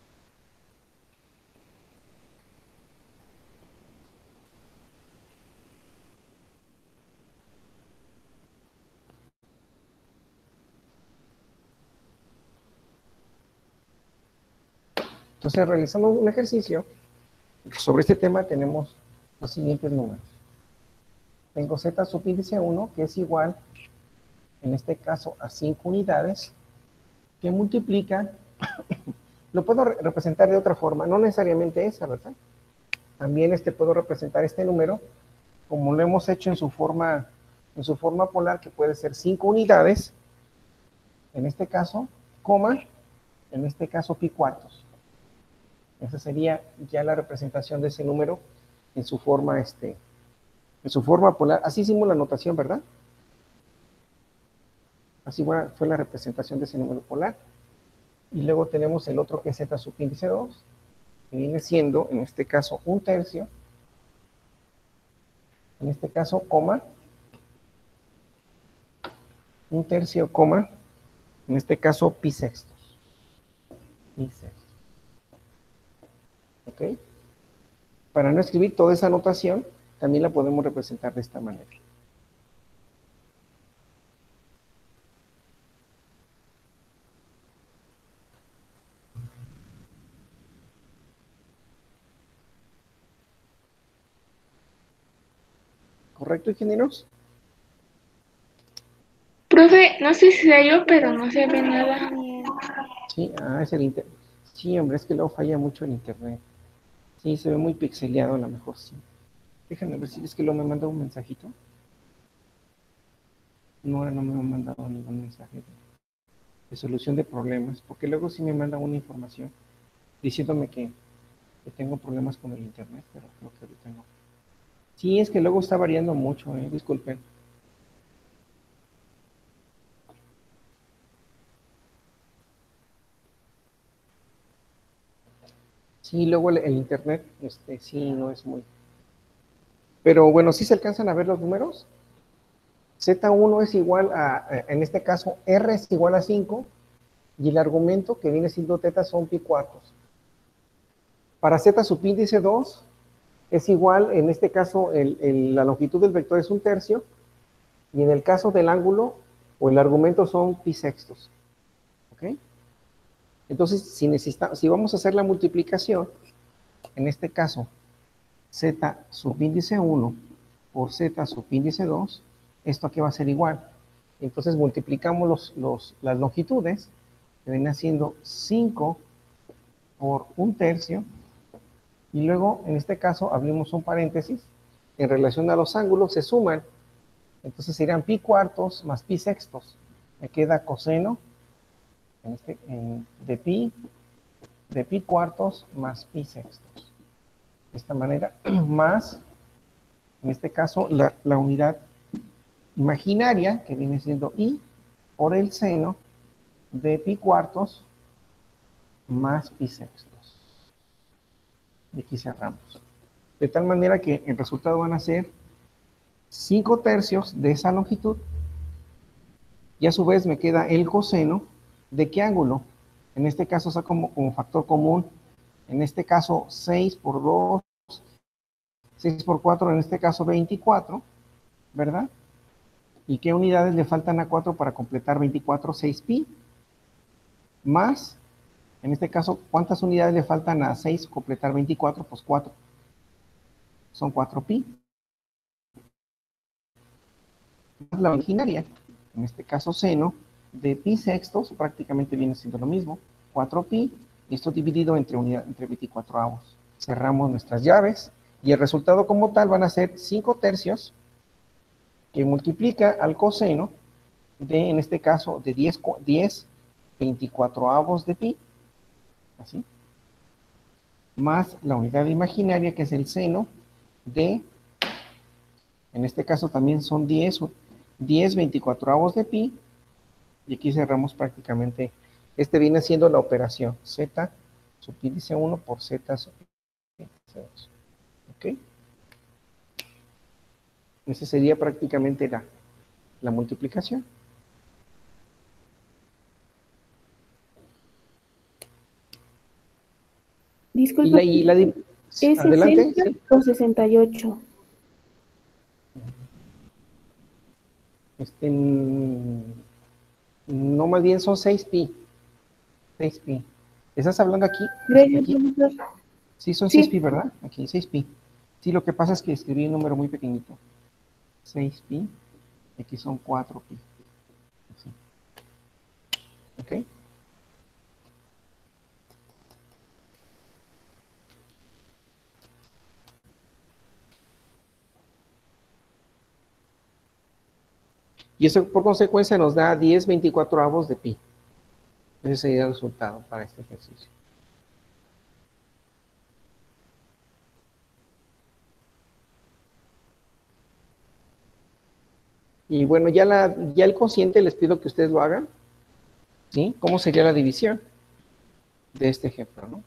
Speaker 1: Entonces, realizando un ejercicio sobre este tema, tenemos los siguientes números. Tengo z subíndice uno, que es igual, en este caso, a cinco unidades, que multiplica, lo puedo re representar de otra forma, no necesariamente esa, ¿verdad? También este, puedo representar este número, como lo hemos hecho en su forma, en su forma polar, que puede ser cinco unidades, en este caso, coma, en este caso, pi cuartos. Esa sería ya la representación de ese número en su forma, este, en su forma polar. Así hicimos la notación, ¿verdad? Así fue la representación de ese número polar. Y luego tenemos el otro que es z subíndice dos, que viene siendo, en este caso, un tercio. En este caso, coma. Un tercio, coma. En este caso, pi sextos. Pi sextos. ¿Ok? Para no escribir toda esa notación, también la podemos representar de esta manera. ¿Correcto, ingenieros?
Speaker 4: Profe, no sé si se yo, pero no se ve nada.
Speaker 1: Sí, ah, es el internet. Sí, hombre, es que luego falla mucho el internet. Sí, se ve muy pixeleado, a lo mejor sí. Déjame ver si es que luego me manda un mensajito. No, ahora no me ha mandado ningún mensaje de, de solución de problemas, porque luego sí me manda una información diciéndome que, que tengo problemas con el internet, pero creo que ahorita no. Sí, es que luego está variando mucho, eh, disculpen. Sí, luego el, el internet, este, sí, no es muy... Pero bueno, sí se alcanzan a ver los números. Z uno es igual a, en este caso, R es igual a cinco, y el argumento que viene siendo teta son pi cuartos. Para Z subíndice dos es igual, en este caso, el, el, la longitud del vector es un tercio, y en el caso del ángulo, o el argumento son pi sextos. ¿Ok? Entonces, si, necesitamos, si vamos a hacer la multiplicación, en este caso, Z subíndice uno por Z subíndice dos, esto aquí va a ser igual. Entonces multiplicamos los, los, las longitudes, que viene siendo cinco por un tercio, y luego, en este caso, abrimos un paréntesis, en relación a los ángulos se suman, entonces serían pi cuartos más pi sextos. Me queda coseno en este, en, de pi, de pi cuartos más pi sextos. De esta manera, más, en este caso, la, la unidad imaginaria, que viene siendo i, por el seno de pi cuartos más pi sextos. Y aquí cerramos. De tal manera que el resultado van a ser cinco tercios de esa longitud. Y a su vez me queda el coseno de qué ángulo. En este caso saco como, como factor común. En este caso seis por dos, seis por cuatro, en este caso veinticuatro, ¿verdad? ¿Y qué unidades le faltan a cuatro para completar veinticuatro? seis pi. Más, en este caso, ¿cuántas unidades le faltan a seis completar veinticuatro? Pues cuatro. Son cuatro pi. Más la originaria, en este caso seno, de pi sextos, prácticamente viene siendo lo mismo, cuatro pi, y esto dividido entre, unidad, entre veinticuatro avos. Cerramos nuestras llaves, y el resultado como tal van a ser cinco tercios, que multiplica al coseno de, en este caso, de diez, diez veinticuatro avos de pi, así, más la unidad imaginaria, que es el seno de, en este caso también son diez, diez veinticuatro avos de pi, y aquí cerramos prácticamente, este viene siendo la operación, z subíndice uno por z subíndice dos, ¿ok? Esa sería prácticamente la, la multiplicación.
Speaker 5: Disculpa,
Speaker 1: Y la, y la,
Speaker 5: ¿es
Speaker 1: adelante,
Speaker 5: sesenta
Speaker 1: sí.
Speaker 5: o sesenta y ocho?
Speaker 1: Este, no, más bien son seis pi. seis pi. ¿Estás hablando aquí?
Speaker 5: Gracias,
Speaker 1: aquí?
Speaker 5: profesor.
Speaker 1: Sí, son
Speaker 5: Sí.
Speaker 1: seis pi, ¿verdad? Aquí, seis pi. Sí, lo que pasa es que escribí un número muy pequeñito. seis pi. Aquí son cuatro pi. Así. ¿Ok? Y eso por consecuencia nos da diez veinticuatro avos de pi. Ese sería el resultado para este ejercicio. Y bueno, ya, la, ya el cociente les pido que ustedes lo hagan. ¿Sí? ¿Cómo sería la división de este ejemplo, no?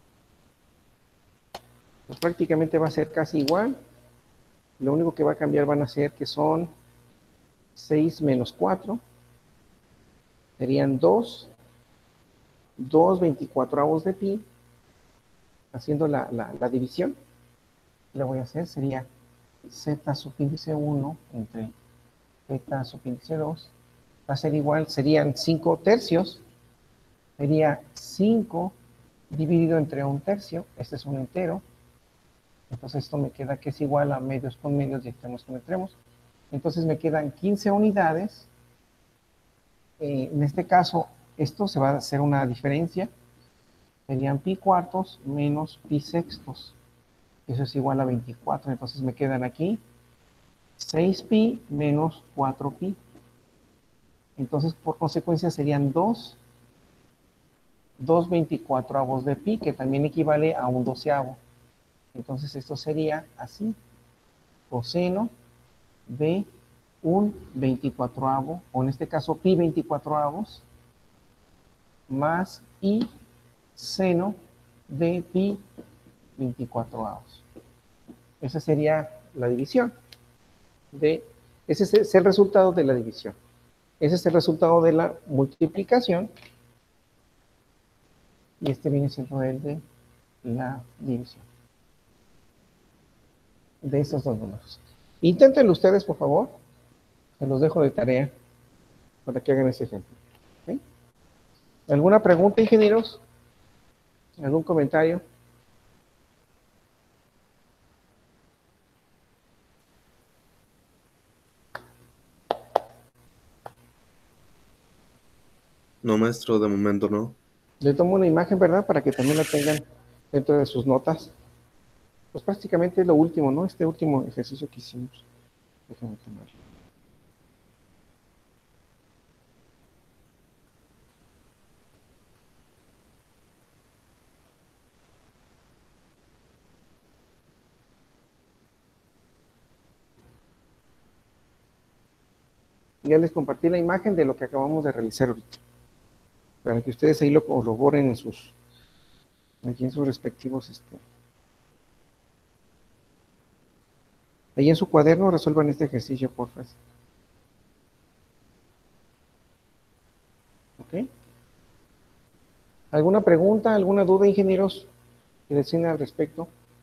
Speaker 1: Pues prácticamente va a ser casi igual. Lo único que va a cambiar van a ser que son seis menos cuatro. Serían dos. dos veinticuatroavos de pi. Haciendo la, la, la división. Le voy a hacer, sería z subíndice uno entre z subíndice dos. Va a ser igual, serían cinco tercios. Sería cinco dividido entre un tercio. Este es un entero. Entonces esto me queda que es igual a medios con medios y extremos con extremos. Entonces me quedan quince unidades. Eh, en este caso, esto se va a hacer una diferencia. Serían pi cuartos menos pi sextos. Eso es igual a veinticuatro. Entonces me quedan aquí seis pi menos cuatro pi. Entonces, por consecuencia, serían dos, dos veinticuatroavos de pi, que también equivale a un doceavo. Entonces, esto sería así. Coseno de un veinticuatroavo, o en este caso pi veinticuatroavos, más i seno de pi veinticuatroavos. Esa sería la división. De, ese es el resultado de la división. Ese es el resultado de la multiplicación. Y este viene siendo el de la división. De estos dos números. Inténtenlo ustedes, por favor. Se los dejo de tarea para que hagan ese ejemplo. ¿Okay? ¿Alguna pregunta, ingenieros? ¿Algún comentario?
Speaker 9: No, maestro, de momento no.
Speaker 1: Le tomo una imagen, ¿verdad? Para que también la tengan dentro de sus notas. Pues prácticamente es lo último, ¿no? Este último ejercicio que hicimos. Déjame tomarlo. Ya les compartí la imagen de lo que acabamos de realizar ahorita. Para que ustedes ahí lo corroboren en sus, aquí en sus respectivos este, Ahí en su cuaderno resuelvan este ejercicio, por favor. ¿Ok? ¿Alguna pregunta, alguna duda, ingenieros, que deseen al respecto?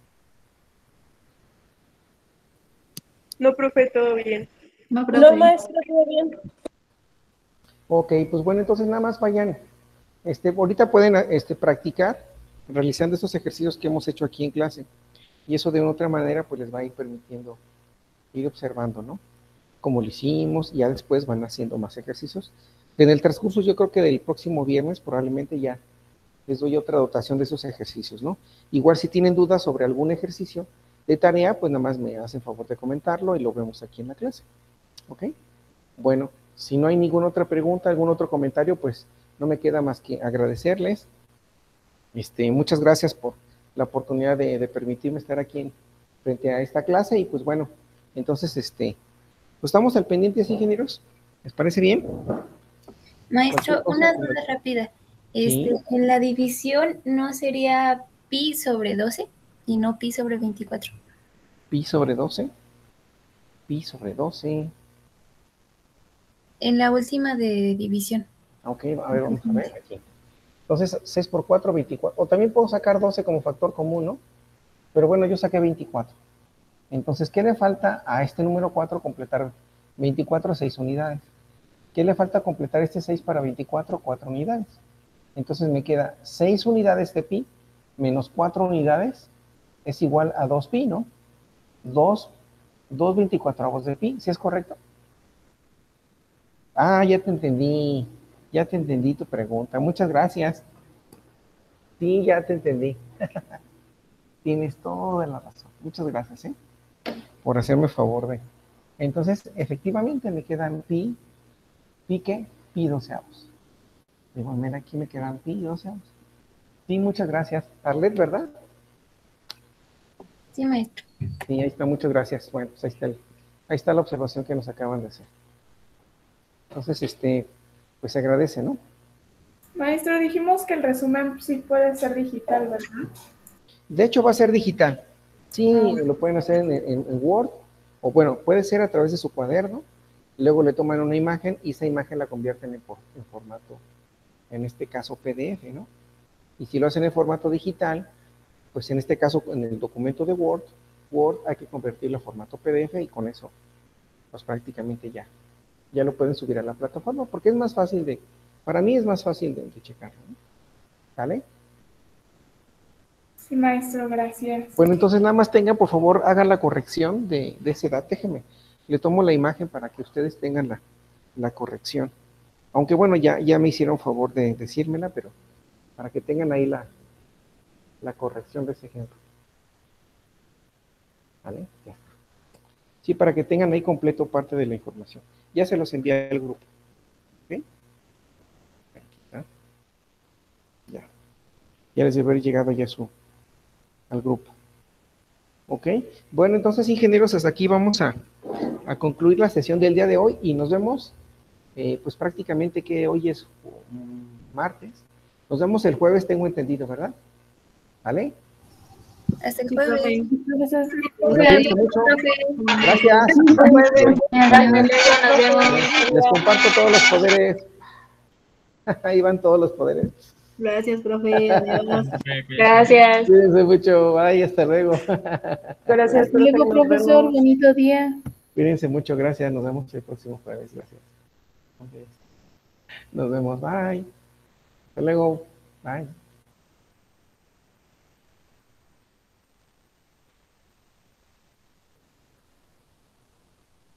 Speaker 10: No, profe, todo bien.
Speaker 2: No,
Speaker 10: No,
Speaker 2: profe.
Speaker 10: maestro, todo bien.
Speaker 1: Ok, pues bueno, entonces nada más vayan. Este, ahorita pueden este, practicar realizando estos ejercicios que hemos hecho aquí en clase. Y eso de una otra manera pues les va a ir permitiendo ir observando, ¿no? Como lo hicimos, y ya después van haciendo más ejercicios. En el transcurso yo creo que del próximo viernes probablemente ya les doy otra dotación de esos ejercicios, ¿no? Igual si tienen dudas sobre algún ejercicio de tarea, pues nada más me hacen favor de comentarlo y lo vemos aquí en la clase. ¿Ok? Bueno, si no hay ninguna otra pregunta, algún otro comentario, pues no me queda más que agradecerles. Este, muchas gracias por la oportunidad de, de permitirme estar aquí en, frente a esta clase, y pues bueno, entonces, este, pues estamos al pendiente, ingenieros. ¿Les parece bien?
Speaker 2: Maestro, una
Speaker 1: Cosa,
Speaker 2: duda rápida.
Speaker 1: ¿sí?
Speaker 2: Este, en la división no sería pi sobre doce y no pi sobre veinticuatro.
Speaker 1: Pi sobre doce. Pi sobre doce.
Speaker 2: En la última de división.
Speaker 1: Ok, a ver, vamos a ver aquí. Entonces, seis por cuatro, veinticuatro. O también puedo sacar doce como factor común, ¿no? Pero bueno, yo saqué veinticuatro. Entonces, ¿qué le falta a este número cuatro completar veinticuatro? seis unidades. ¿Qué le falta completar este seis para veinticuatro? cuatro unidades. Entonces me queda seis unidades de pi menos cuatro unidades es igual a dos pi, ¿no? dos, dos veinticuatro de pi, ¿sí es correcto? Ah, ya te entendí. Ya te entendí tu pregunta. Muchas gracias. Sí, ya te entendí. Tienes toda la razón. Muchas gracias, ¿eh? Por hacerme favor de... Entonces, efectivamente, me quedan pi, pi ¿qué? Pi doceavos. De igual manera, aquí me quedan pi doceavos. Sí, muchas gracias. Arlet, ¿verdad?
Speaker 2: Sí, maestro.
Speaker 1: Sí, ahí está, muchas gracias. Bueno, pues ahí está, el, ahí está la observación que nos acaban de hacer. Entonces, este, pues se agradece, ¿no?
Speaker 6: Maestro, dijimos que el resumen sí puede ser digital, ¿verdad?
Speaker 1: De hecho, va a ser digital. Sí, lo pueden hacer en, en, en Word, o bueno, puede ser a través de su cuaderno, luego le toman una imagen y esa imagen la convierten en, por, en formato, en este caso P D F, ¿no? Y si lo hacen en formato digital, pues en este caso en el documento de Word, Word hay que convertirlo a formato P D F y con eso, pues prácticamente ya, ya lo pueden subir a la plataforma, porque es más fácil de, para mí es más fácil de, de checarlo, ¿no? ¿Vale?
Speaker 6: Sí, maestro, gracias.
Speaker 1: Bueno, entonces nada más tengan, por favor, hagan la corrección de, de esa edad. Déjenme, le tomo la imagen para que ustedes tengan la, la corrección. Aunque bueno, ya, ya me hicieron favor de decírmela, pero para que tengan ahí la, la corrección de ese ejemplo. ¿Vale? Ya. Sí, para que tengan ahí completo parte de la información. Ya se los envié al grupo. ¿Ok? Aquí está. Ya. Ya les debe haber llegado ya su, al grupo. ¿Ok? Bueno, entonces, ingenieros, hasta aquí vamos a, a concluir la sesión del día de hoy y nos vemos, eh, pues prácticamente que hoy es um, martes. Nos vemos el jueves, tengo entendido, ¿verdad? ¿Vale?
Speaker 2: Hasta el jueves.
Speaker 1: Cuídense mucho. Gracias. Les comparto todos los poderes. Ahí van todos los poderes.
Speaker 5: Gracias, profe. Adiós.
Speaker 4: Gracias.
Speaker 1: Cuídense mucho. Bye, hasta luego.
Speaker 10: Gracias,
Speaker 5: Hasta luego,
Speaker 10: profe, nos
Speaker 5: profesor.
Speaker 10: vemos.
Speaker 5: Bonito día.
Speaker 1: Cuídense mucho. Gracias. Nos vemos el próximo jueves. Gracias. Okay. Nos vemos. Bye. Hasta luego. Bye.